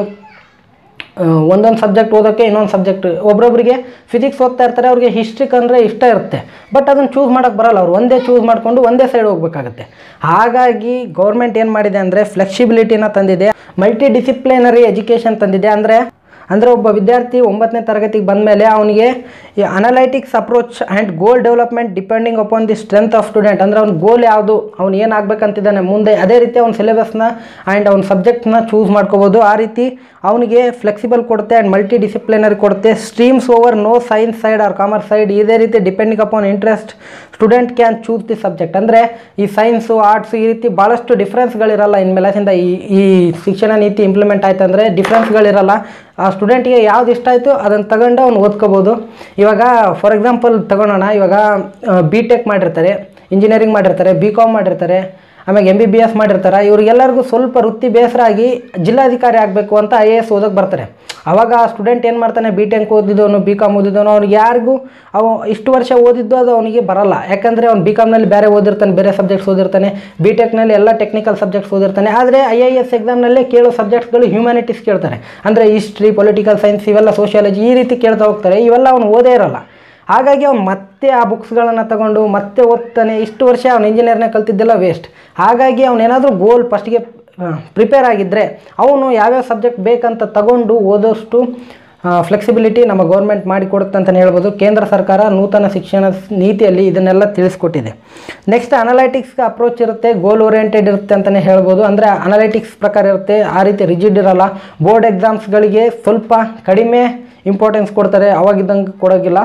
ಒಂದೊಂದು ಸಬ್ಜೆಕ್ಟ್ ಓದೋಕ್ಕೆ ಇನ್ನೊಂದು ಸಬ್ಜೆಕ್ಟ್. ಒಬ್ರೊಬ್ರಿಗೆ ಫಿಸಿಕ್ಸ್ ಓದ್ತಾ ಇರ್ತಾರೆ, ಅವ್ರಿಗೆ ಹಿಸ್ಟ್ರಿ ಅಂದರೆ ಇಷ್ಟ ಇರುತ್ತೆ. ಬಟ್ ಅದನ್ನು ಚೂಸ್ ಮಾಡೋಕ್ಕೆ ಬರೋಲ್ಲ. ಅವ್ರು ಒಂದೇ ಚೂಸ್ ಮಾಡಿಕೊಂಡು ಒಂದೇ ಸೈಡ್ ಹೋಗ್ಬೇಕಾಗತ್ತೆ. ಹಾಗಾಗಿ ಗೌರ್ಮೆಂಟ್ ಏನು ಮಾಡಿದೆ ಅಂದರೆ ಫ್ಲೆಕ್ಸಿಬಿಲಿಟಿನ ತಂದಿದೆ, ಮಲ್ಟಿ ಡಿಸಿಪ್ಲಿನರಿ ಎಜುಕೇಷನ್ ತಂದಿದೆ. ಅಂದರೆ ಅಂದರೆ ಒಬ್ಬ ವಿದ್ಯಾರ್ಥಿ ಒಂಬತ್ತನೇ ತರಗತಿಗೆ ಬಂದ ಮೇಲೆ ಅವನಿಗೆ ಈ analytics approach and goal development depending upon the strength of student. ಅಂದರೆ ಅವ್ನ ಗೋಲ್ ಯಾವುದು, ಅವ್ನು ಏನು ಆಗಬೇಕಂತಿದ್ದಾನೆ ಮುಂದೆ, ಅದೇ ರೀತಿ ಅವ್ನ ಸಿಲೆಬಸ್ನ ಆ್ಯಂಡ್ ಅವ್ನ ಸಬ್ಜೆಕ್ಟ್ನ ಚೂಸ್ ಮಾಡ್ಕೋಬೋದು. ಆ ರೀತಿ ಅವನಿಗೆ ಫ್ಲೆಕ್ಸಿಬಲ್ ಕೊಡುತ್ತೆ ಆ್ಯಂಡ್ ಮಲ್ಟಿ ಡಿಸಿಪ್ಲಿನರಿ ಕೊಡುತ್ತೆ. Streams over no science side or commerce side. ಇದೇ ರೀತಿ depending upon interest student can choose the subject. ಅಂದರೆ ಈ ಸೈನ್ಸು, ಆರ್ಟ್ಸು, ಈ ರೀತಿ ಭಾಳಷ್ಟು ಡಿಫ್ರೆನ್ಸ್ಗಳಿರಲ್ಲ. ಇನ್ಮೇಲಿಂದ ಈ ಈ ಶಿಕ್ಷಣ ನೀತಿ ಇಂಪ್ಲಿಮೆಂಟ್ ಆಯ್ತು ಅಂದರೆ ಡಿಫ್ರೆನ್ಸ್ಗಳಿರಲ್ಲ. ಆ ಸ್ಟೂಡೆಂಟಿಗೆ ಯಾವ್ದು ಇಷ್ಟ ಆಯಿತು ಅದನ್ನು ತಗೊಂಡು ಅವ್ನು ಓದ್ಕೋಬೋದು. ಇವಾಗ ಫಾರ್ ಎಕ್ಸಾಂಪಲ್ ತಗೊಳ್ಳೋಣ, ಇವಾಗ ಬಿ ಟೆಕ್ ಮಾಡಿರ್ತಾರೆ, ಇಂಜಿನಿಯರಿಂಗ್ ಮಾಡಿರ್ತಾರೆ, ಬಿ ಕಾಮ್ ಮಾಡಿರ್ತಾರೆ, ಆಮೇಲೆ ಎಮ್ ಬಿ ಬಿ ಎಸ್ ಮಾಡಿರ್ತಾರೆ, ಇವ್ರಿಗೆಲ್ಲರಿಗೂ ಸ್ವಲ್ಪ ವೃತ್ತಿ ಬೇಸರ ಆಗಿ ಜಿಲ್ಲಾಧಿಕಾರಿ ಆಗಬೇಕು ಅಂತ ಐ ಎ ಎಸ್ ಓದೋಕ್ಕೆ ಬರ್ತಾರೆ. ಆವಾಗ ಆ ಸ್ಟೂಡೆಂಟ್ ಏನು ಮಾಡ್ತಾನೆ, ಬಿ ಟೆಕ್ ಓದಿದ್ದವನು, ಬಿ ಕಾಮ್ ಓದಿದ್ದವನು, ಅವ್ನಿಗೆ ಯಾರಿಗೂ ಅವ ಇಷ್ಟು ವರ್ಷ ಓದಿದ್ದು ಅದು ಅವನಿಗೆ ಬರಲ್ಲ. ಯಾಕಂದರೆ ಅವ್ನು ಬಿ ಕಾಮ್ನಲ್ಲಿ ಬೇರೆ ಓದಿರ್ತಾನೆ, ಬೇರೆ ಸಬ್ಜೆಕ್ಟ್ಸ್ ಓದಿರ್ತಾನೆ, ಬಿ ಟೆಕ್ನಲ್ಲಿ ಎಲ್ಲ ಟೆಕ್ನಿಕಲ್ ಸಬ್ಜೆಕ್ಟ್ಸ್ ಓದಿರ್ತಾನೆ. ಆದರೆ ಐ ಎ ಎಸ್ ಎಕ್ಸಾಮ್ನಲ್ಲೇ ಕೇಳೋ ಸಬ್ಜೆಕ್ಟ್ಸ್ಗಳು ಹ್ಯೂಮ್ಯಾನಿಟೀಸ್ ಕೇಳ್ತಾರೆ, ಅಂದರೆ ಹಿಸ್ಟ್ರಿ, ಪೊಲಿಟಿಕಲ್ ಸೈನ್ಸ್, ಇವೆಲ್ಲ ಸೋಷಿಯಾಲಜಿ ಈ ರೀತಿ ಕೇಳ್ತಾ ಹೋಗ್ತಾರೆ. ಇವೆಲ್ಲ ಅವ್ನು ಓದೇ ಇರೋಲ್ಲ. ಹಾಗಾಗಿ ಅವ್ನು ಮತ್ತೆ ಆ ಬುಕ್ಸ್ಗಳನ್ನು ತಗೊಂಡು ಮತ್ತೆ ಓದ್ತಾನೆ. ಇಷ್ಟು ವರ್ಷ ಅವ್ನು ಇಂಜಿನಿಯರ್ನ ಕಲ್ತಿದ್ದೆಲ್ಲ ವೇಸ್ಟ್. ಹಾಗಾಗಿ ಅವನೇನಾದರೂ ಗೋಲ್ ಫಸ್ಟಿಗೆ ಪ್ರಿಪೇರ್ ಆಗಿದ್ದರೆ ಅವನು ಯಾವ್ಯಾವ ಸಬ್ಜೆಕ್ಟ್ ಬೇಕಂತ ತಗೊಂಡು ಓದೋಷ್ಟು ಫ್ಲೆಕ್ಸಿಬಿಲಿಟಿ ನಮ್ಮ ಗೌರ್ಮೆಂಟ್ ಮಾಡಿಕೊಡುತ್ತೆ ಅಂತಲೇ ಹೇಳ್ಬೋದು. ಕೇಂದ್ರ ಸರ್ಕಾರ ನೂತನ ಶಿಕ್ಷಣ ನೀತಿಯಲ್ಲಿ ಇದನ್ನೆಲ್ಲ ತಿಳಿಸ್ಕೊಟ್ಟಿದೆ. ನೆಕ್ಸ್ಟ್ ಅನಲೈಟಿಕ್ಸ್ಗೆ ಅಪ್ರೋಚ್ ಇರುತ್ತೆ, ಗೋಲ್ ಓರಿಯೆಂಟೆಡ್ ಇರುತ್ತೆ ಅಂತಲೇ ಹೇಳ್ಬೋದು. ಅಂದರೆ ಅನಲೈಟಿಕ್ಸ್ ಪ್ರಕಾರ ಇರುತ್ತೆ, ಆ ರೀತಿ ರಿಜಿಡ್ ಇರಲ್ಲ. ಬೋರ್ಡ್ ಎಕ್ಸಾಮ್ಸ್ಗಳಿಗೆ ಸ್ವಲ್ಪ ಕಡಿಮೆ ಇಂಪಾರ್ಟೆನ್ಸ್ ಕೊಡ್ತಾರೆ, ಅವಾಗಿದ್ದಂಗೆ ಕೊಡೋಗಿಲ್ಲ.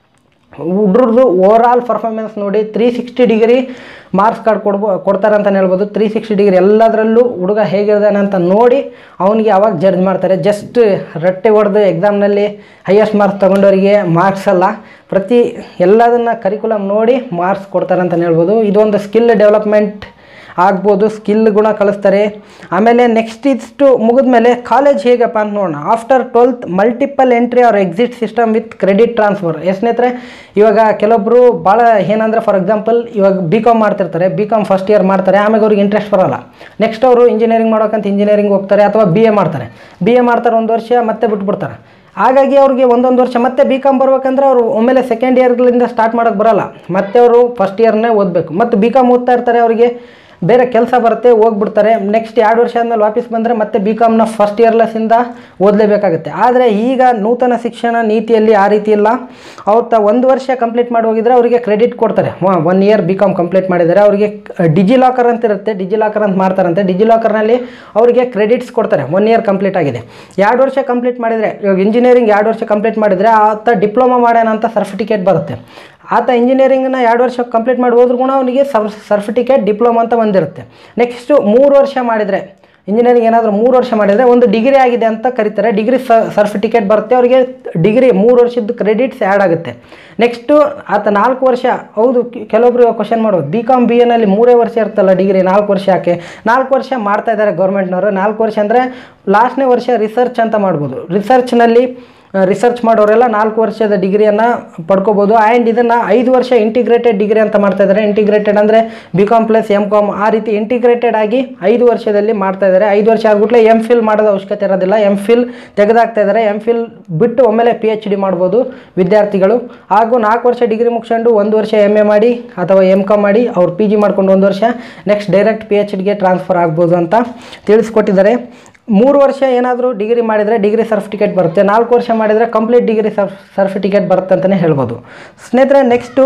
ಹುಡ್ರದ್ದು ಓವರ್ ಆಲ್ ಪರ್ಫಾರ್ಮೆನ್ಸ್ ನೋಡಿ three sixty degree marks card ಕೊಡ್ಬೋ ಕೊಡ್ತಾರೆ ಅಂತಲೇ ಹೇಳ್ಬೋದು. ತ್ರೀ ಸಿಕ್ಸ್ಟಿ ಡಿಗ್ರಿ ಎಲ್ಲದರಲ್ಲೂ ಹುಡುಗ ಹೇಗಿದ್ದಾನೆ ಅಂತ ನೋಡಿ ಅವನಿಗೆ ಅವಾಗ ಜಡ್ಜ್ ಮಾಡ್ತಾರೆ. ಜಸ್ಟ್ ರಟ್ಟೆ ಹೊಡೆದು ಎಕ್ಸಾಮ್ನಲ್ಲಿ ಹೈಯೆಸ್ಟ್ ಮಾರ್ಕ್ಸ್ ತೊಗೊಂಡವರಿಗೆ ಮಾರ್ಕ್ಸ್ ಅಲ್ಲ, ಪ್ರತಿ ಎಲ್ಲದನ್ನು ಕರಿಕ್ಯುಲಮ್ ನೋಡಿ ಮಾರ್ಕ್ಸ್ ಕೊಡ್ತಾರೆ ಅಂತಲೇ ಹೇಳ್ಬೋದು. ಇದೊಂದು ಸ್ಕಿಲ್ ಡೆವಲಪ್ಮೆಂಟ್ ಆಗ್ಬೋದು, ಸ್ಕಿಲ್ ಗುಣ ಕಲಿಸ್ತಾರೆ. ಆಮೇಲೆ ನೆಕ್ಸ್ಟ್ ಇಷ್ಟು ಮುಗಿದ್ಮೇಲೆ ಕಾಲೇಜ್ ಹೇಗಪ್ಪ ಅಂತ ನೋಡೋಣ. After twelfth multiple entry or exit system with credit transfer. ಸ್ನೇಹಿತರೆ, ಇವಾಗ ಕೆಲವೊಬ್ಬರು ಭಾಳ ಏನಂದರೆ ಫಾರ್ ಎಕ್ಸಾಂಪಲ್ ಇವಾಗ ಬಿ ಕಾಮ್ ಮಾಡ್ತಿರ್ತಾರೆ, ಬಿ ಕಾಮ್ ಫಸ್ಟ್ ಇಯರ್ ಮಾಡ್ತಾರೆ, ಆಮೇಲೆ ಅವ್ರಿಗೆ ಇಂಟ್ರೆಸ್ಟ್ ಬರೋಲ್ಲ. ನೆಕ್ಸ್ಟ್ ಅವರು ಇಂಜಿನಿಯರಿಂಗ್ ಮಾಡೋಕ್ಕಂತ ಇಂಜಿನಿಯರಿಂಗ್ ಹೋಗ್ತಾರೆ, ಅಥವಾ ಬಿ ಎ ಮಾಡ್ತಾರೆ. ಬಿ ಎ ಮಾಡ್ತಾರೆ ಒಂದು ವರ್ಷ ಮತ್ತೆ ಬಿಟ್ಬಿಡ್ತಾರೆ. ಹಾಗಾಗಿ ಅವ್ರಿಗೆ ಒಂದೊಂದು ವರ್ಷ ಮತ್ತೆ ಬಿ ಕಾಮ್ ಬರ್ಬೇಕಂದ್ರೆ ಅವರು ಒಮ್ಮೆಲೆ ಸೆಕೆಂಡ್ ಇಯರ್ಗಳಿಂದ ಸ್ಟಾರ್ಟ್ ಮಾಡೋಕ್ಕೆ ಬರೋಲ್ಲ. ಮತ್ತೆ ಅವರು ಫಸ್ಟ್ ಇಯರ್ನೇ ಓದಬೇಕು. ಮತ್ತು ಬಿ ಕಾಮ್ ಓದ್ತಾ ಇರ್ತಾರೆ, ಅವರಿಗೆ ಬೇರೆ ಕೆಲಸ ಬರುತ್ತೆ, ಹೋಗ್ಬಿಡ್ತಾರೆ. ನೆಕ್ಸ್ಟ್ ಎರಡು ವರ್ಷ ಆದಮೇಲೆ ವಾಪಸ್ ಬಂದರೆ ಮತ್ತೆ ಬಿ ಕಾಮ್ನ ಫಸ್ಟ್ ಇಯರ್ಲೆಸ್ಸಿಂದ ಓದಲೇಬೇಕಾಗುತ್ತೆ. ಆದರೆ ಈಗ ನೂತನ ಶಿಕ್ಷಣ ನೀತಿಯಲ್ಲಿ ಆ ರೀತಿ ಇಲ್ಲ. ಅವ್ರು ತ ಒಂದು ವರ್ಷ ಕಂಪ್ಲೀಟ್ ಮಾಡಿ ಹೋಗಿದ್ರೆ ಅವರಿಗೆ ಕ್ರೆಡಿಟ್ ಕೊಡ್ತಾರೆ. ಹಾಂ, one year B com complete ಮಾಡಿದರೆ ಅವರಿಗೆ ಡಿಜಿ ಲಾಕರ್ ಅಂತ ಇರುತ್ತೆ, ಡಿಜಿ ಲಾಕರ್ ಅಂತ ಮಾಡ್ತಾರಂತೆ. ಡಿಜಿ ಲಾಕರ್ನಲ್ಲಿ ಅವರಿಗೆ ಕ್ರೆಡಿಟ್ಸ್ ಕೊಡ್ತಾರೆ. ಒನ್ ಇಯರ್ ಕಂಪ್ಲೀಟ್ ಆಗಿದೆ. ಎರಡು ವರ್ಷ ಕಂಪ್ಲೀಟ್ ಮಾಡಿದರೆ, ಇವಾಗ ಇಂಜಿನಿಯರಿಂಗ್ ಎರಡು ವರ್ಷ ಕಂಪ್ಲೀಟ್ ಮಾಡಿದರೆ ಆತ ಡಿಪ್ಲೊಮಾ ಮಾಡ್ಯಾನ ಅಂತ ಸರ್ಟಿಫಿಕೇಟ್ ಬರುತ್ತೆ. ಆತ ಇಂಜಿನಿಯರಿಂಗ್ನ ಎರಡು ವರ್ಷ ಕಂಪ್ಲೀಟ್ ಮಾಡಿ ಹೋದ್ರೂ ಕೂಡ ಅವನಿಗೆ ಸರ್ಟಿಫಿಕೇಟ್ ಡಿಪ್ಲೊಮಾ ಅಂತ ಬಂದಿರುತ್ತೆ. ನೆಕ್ಸ್ಟು ಮೂರು ವರ್ಷ ಮಾಡಿದರೆ, ಇಂಜಿನಿಯರಿಂಗ್ ಏನಾದರೂ ಮೂರು ವರ್ಷ ಮಾಡಿದರೆ ಒಂದು ಡಿಗ್ರಿ ಆಗಿದೆ ಅಂತ ಕರೀತಾರೆ. ಡಿಗ್ರಿ ಸರ್ಟಿಫಿಕೇಟ್ ಬರುತ್ತೆ ಅವರಿಗೆ. ಡಿಗ್ರಿ ಮೂರು ವರ್ಷದ್ದು ಕ್ರೆಡಿಟ್ಸ್ ಆ್ಯಡ್ ಆಗುತ್ತೆ. ನೆಕ್ಸ್ಟು ಆತ ನಾಲ್ಕು ವರ್ಷ, ಹೌದು ಕೆಲವೊಬ್ರು ಕ್ವಶನ್ ಮಾಡೋದು, ಬಿ ಕಾಮ್ ಬಿ ಎನಲ್ಲಿ ಮೂರೇ ವರ್ಷ ಇರ್ತಲ್ಲ ಡಿಗ್ರಿ, ನಾಲ್ಕು ವರ್ಷ ಯಾಕೆ? ನಾಲ್ಕು ವರ್ಷ ಮಾಡ್ತಾ ಇದ್ದಾರೆ ಗೌರ್ಮೆಂಟ್ನವರು. ನಾಲ್ಕು ವರ್ಷ ಅಂದರೆ ಲಾಸ್ಟ್ನೇ ವರ್ಷ ರಿಸರ್ಚ್ ಅಂತ ಮಾಡ್ಬೋದು. ರಿಸರ್ಚ್ನಲ್ಲಿ ರಿಸರ್ಚ್ ಮಾಡೋರೆಲ್ಲ ನಾಲ್ಕು ವರ್ಷದ ಡಿಗ್ರಿಯನ್ನು ಪಡ್ಕೋಬೋದು. ಆ್ಯಂಡ್ ಇದನ್ನು ಐದು ವರ್ಷ ಇಂಟಿಗ್ರೇಟೆಡ್ ಡಿಗ್ರಿ ಅಂತ ಮಾಡ್ತಾಯಿದ್ದಾರೆ. ಇಂಟಿಗ್ರೇಟೆಡ್ ಅಂದರೆ B com plus M com ಆ ರೀತಿ ಇಂಟಿಗ್ರೇಟೆಡ್ ಆಗಿ ಐದು ವರ್ಷದಲ್ಲಿ ಮಾಡ್ತಾಯಿದ್ದಾರೆ. ಐದು ವರ್ಷ ಆಗ್ಬಿಟ್ಲೆ ಎಮ್ ಫಿಲ್ ಮಾಡೋದು ಅವಶ್ಯಕತೆ ಇರೋದಿಲ್ಲ. ಎಮ್ ಫಿಲ್ ತೆಗೆದಾಗ್ತಾ ಇದ್ದಾರೆ. ಎಮ್ ಫಿಲ್ ಬಿಟ್ಟು ಒಮ್ಮೆಲೆ ಪಿ ಎಚ್ ಡಿ ಮಾಡ್ಬೋದು ವಿದ್ಯಾರ್ಥಿಗಳು. ಹಾಗೂ ನಾಲ್ಕು ವರ್ಷ ಡಿಗ್ರಿ ಮುಗಿಸ್ಕೊಂಡು ಒಂದು ವರ್ಷ ಎಮ್ ಎ ಮಾಡಿ ಅಥವಾ ಎಮ್ ಕಾಮ್ ಮಾಡಿ ಅವ್ರು ಪಿ ಜಿ ಮಾಡ್ಕೊಂಡು ಒಂದು ವರ್ಷ ನೆಕ್ಸ್ಟ್ ಡೈರೆಕ್ಟ್ ಪಿ ಎಚ್ ಡಿಗೆ ಟ್ರಾನ್ಸ್ಫರ್ ಆಗ್ಬೋದು ಅಂತ ತಿಳಿಸ್ಕೊಟ್ಟಿದ್ದಾರೆ. ಮೂರು ವರ್ಷ ಏನಾದರೂ ಡಿಗ್ರಿ ಮಾಡಿದರೆ ಡಿಗ್ರಿ ಸರ್ಟಿಫಿಕೇಟ್ ಬರುತ್ತೆ. ನಾಲ್ಕು ವರ್ಷ ಮಾಡಿದರೆ ಕಂಪ್ಲೀಟ್ ಡಿಗ್ರಿ ಸರ್ಟಿಫಿಕೇಟ್ ಬರುತ್ತೆ ಅಂತಲೇ ಹೇಳ್ಬೋದು. ಸ್ನೇಹಿತರೆ, next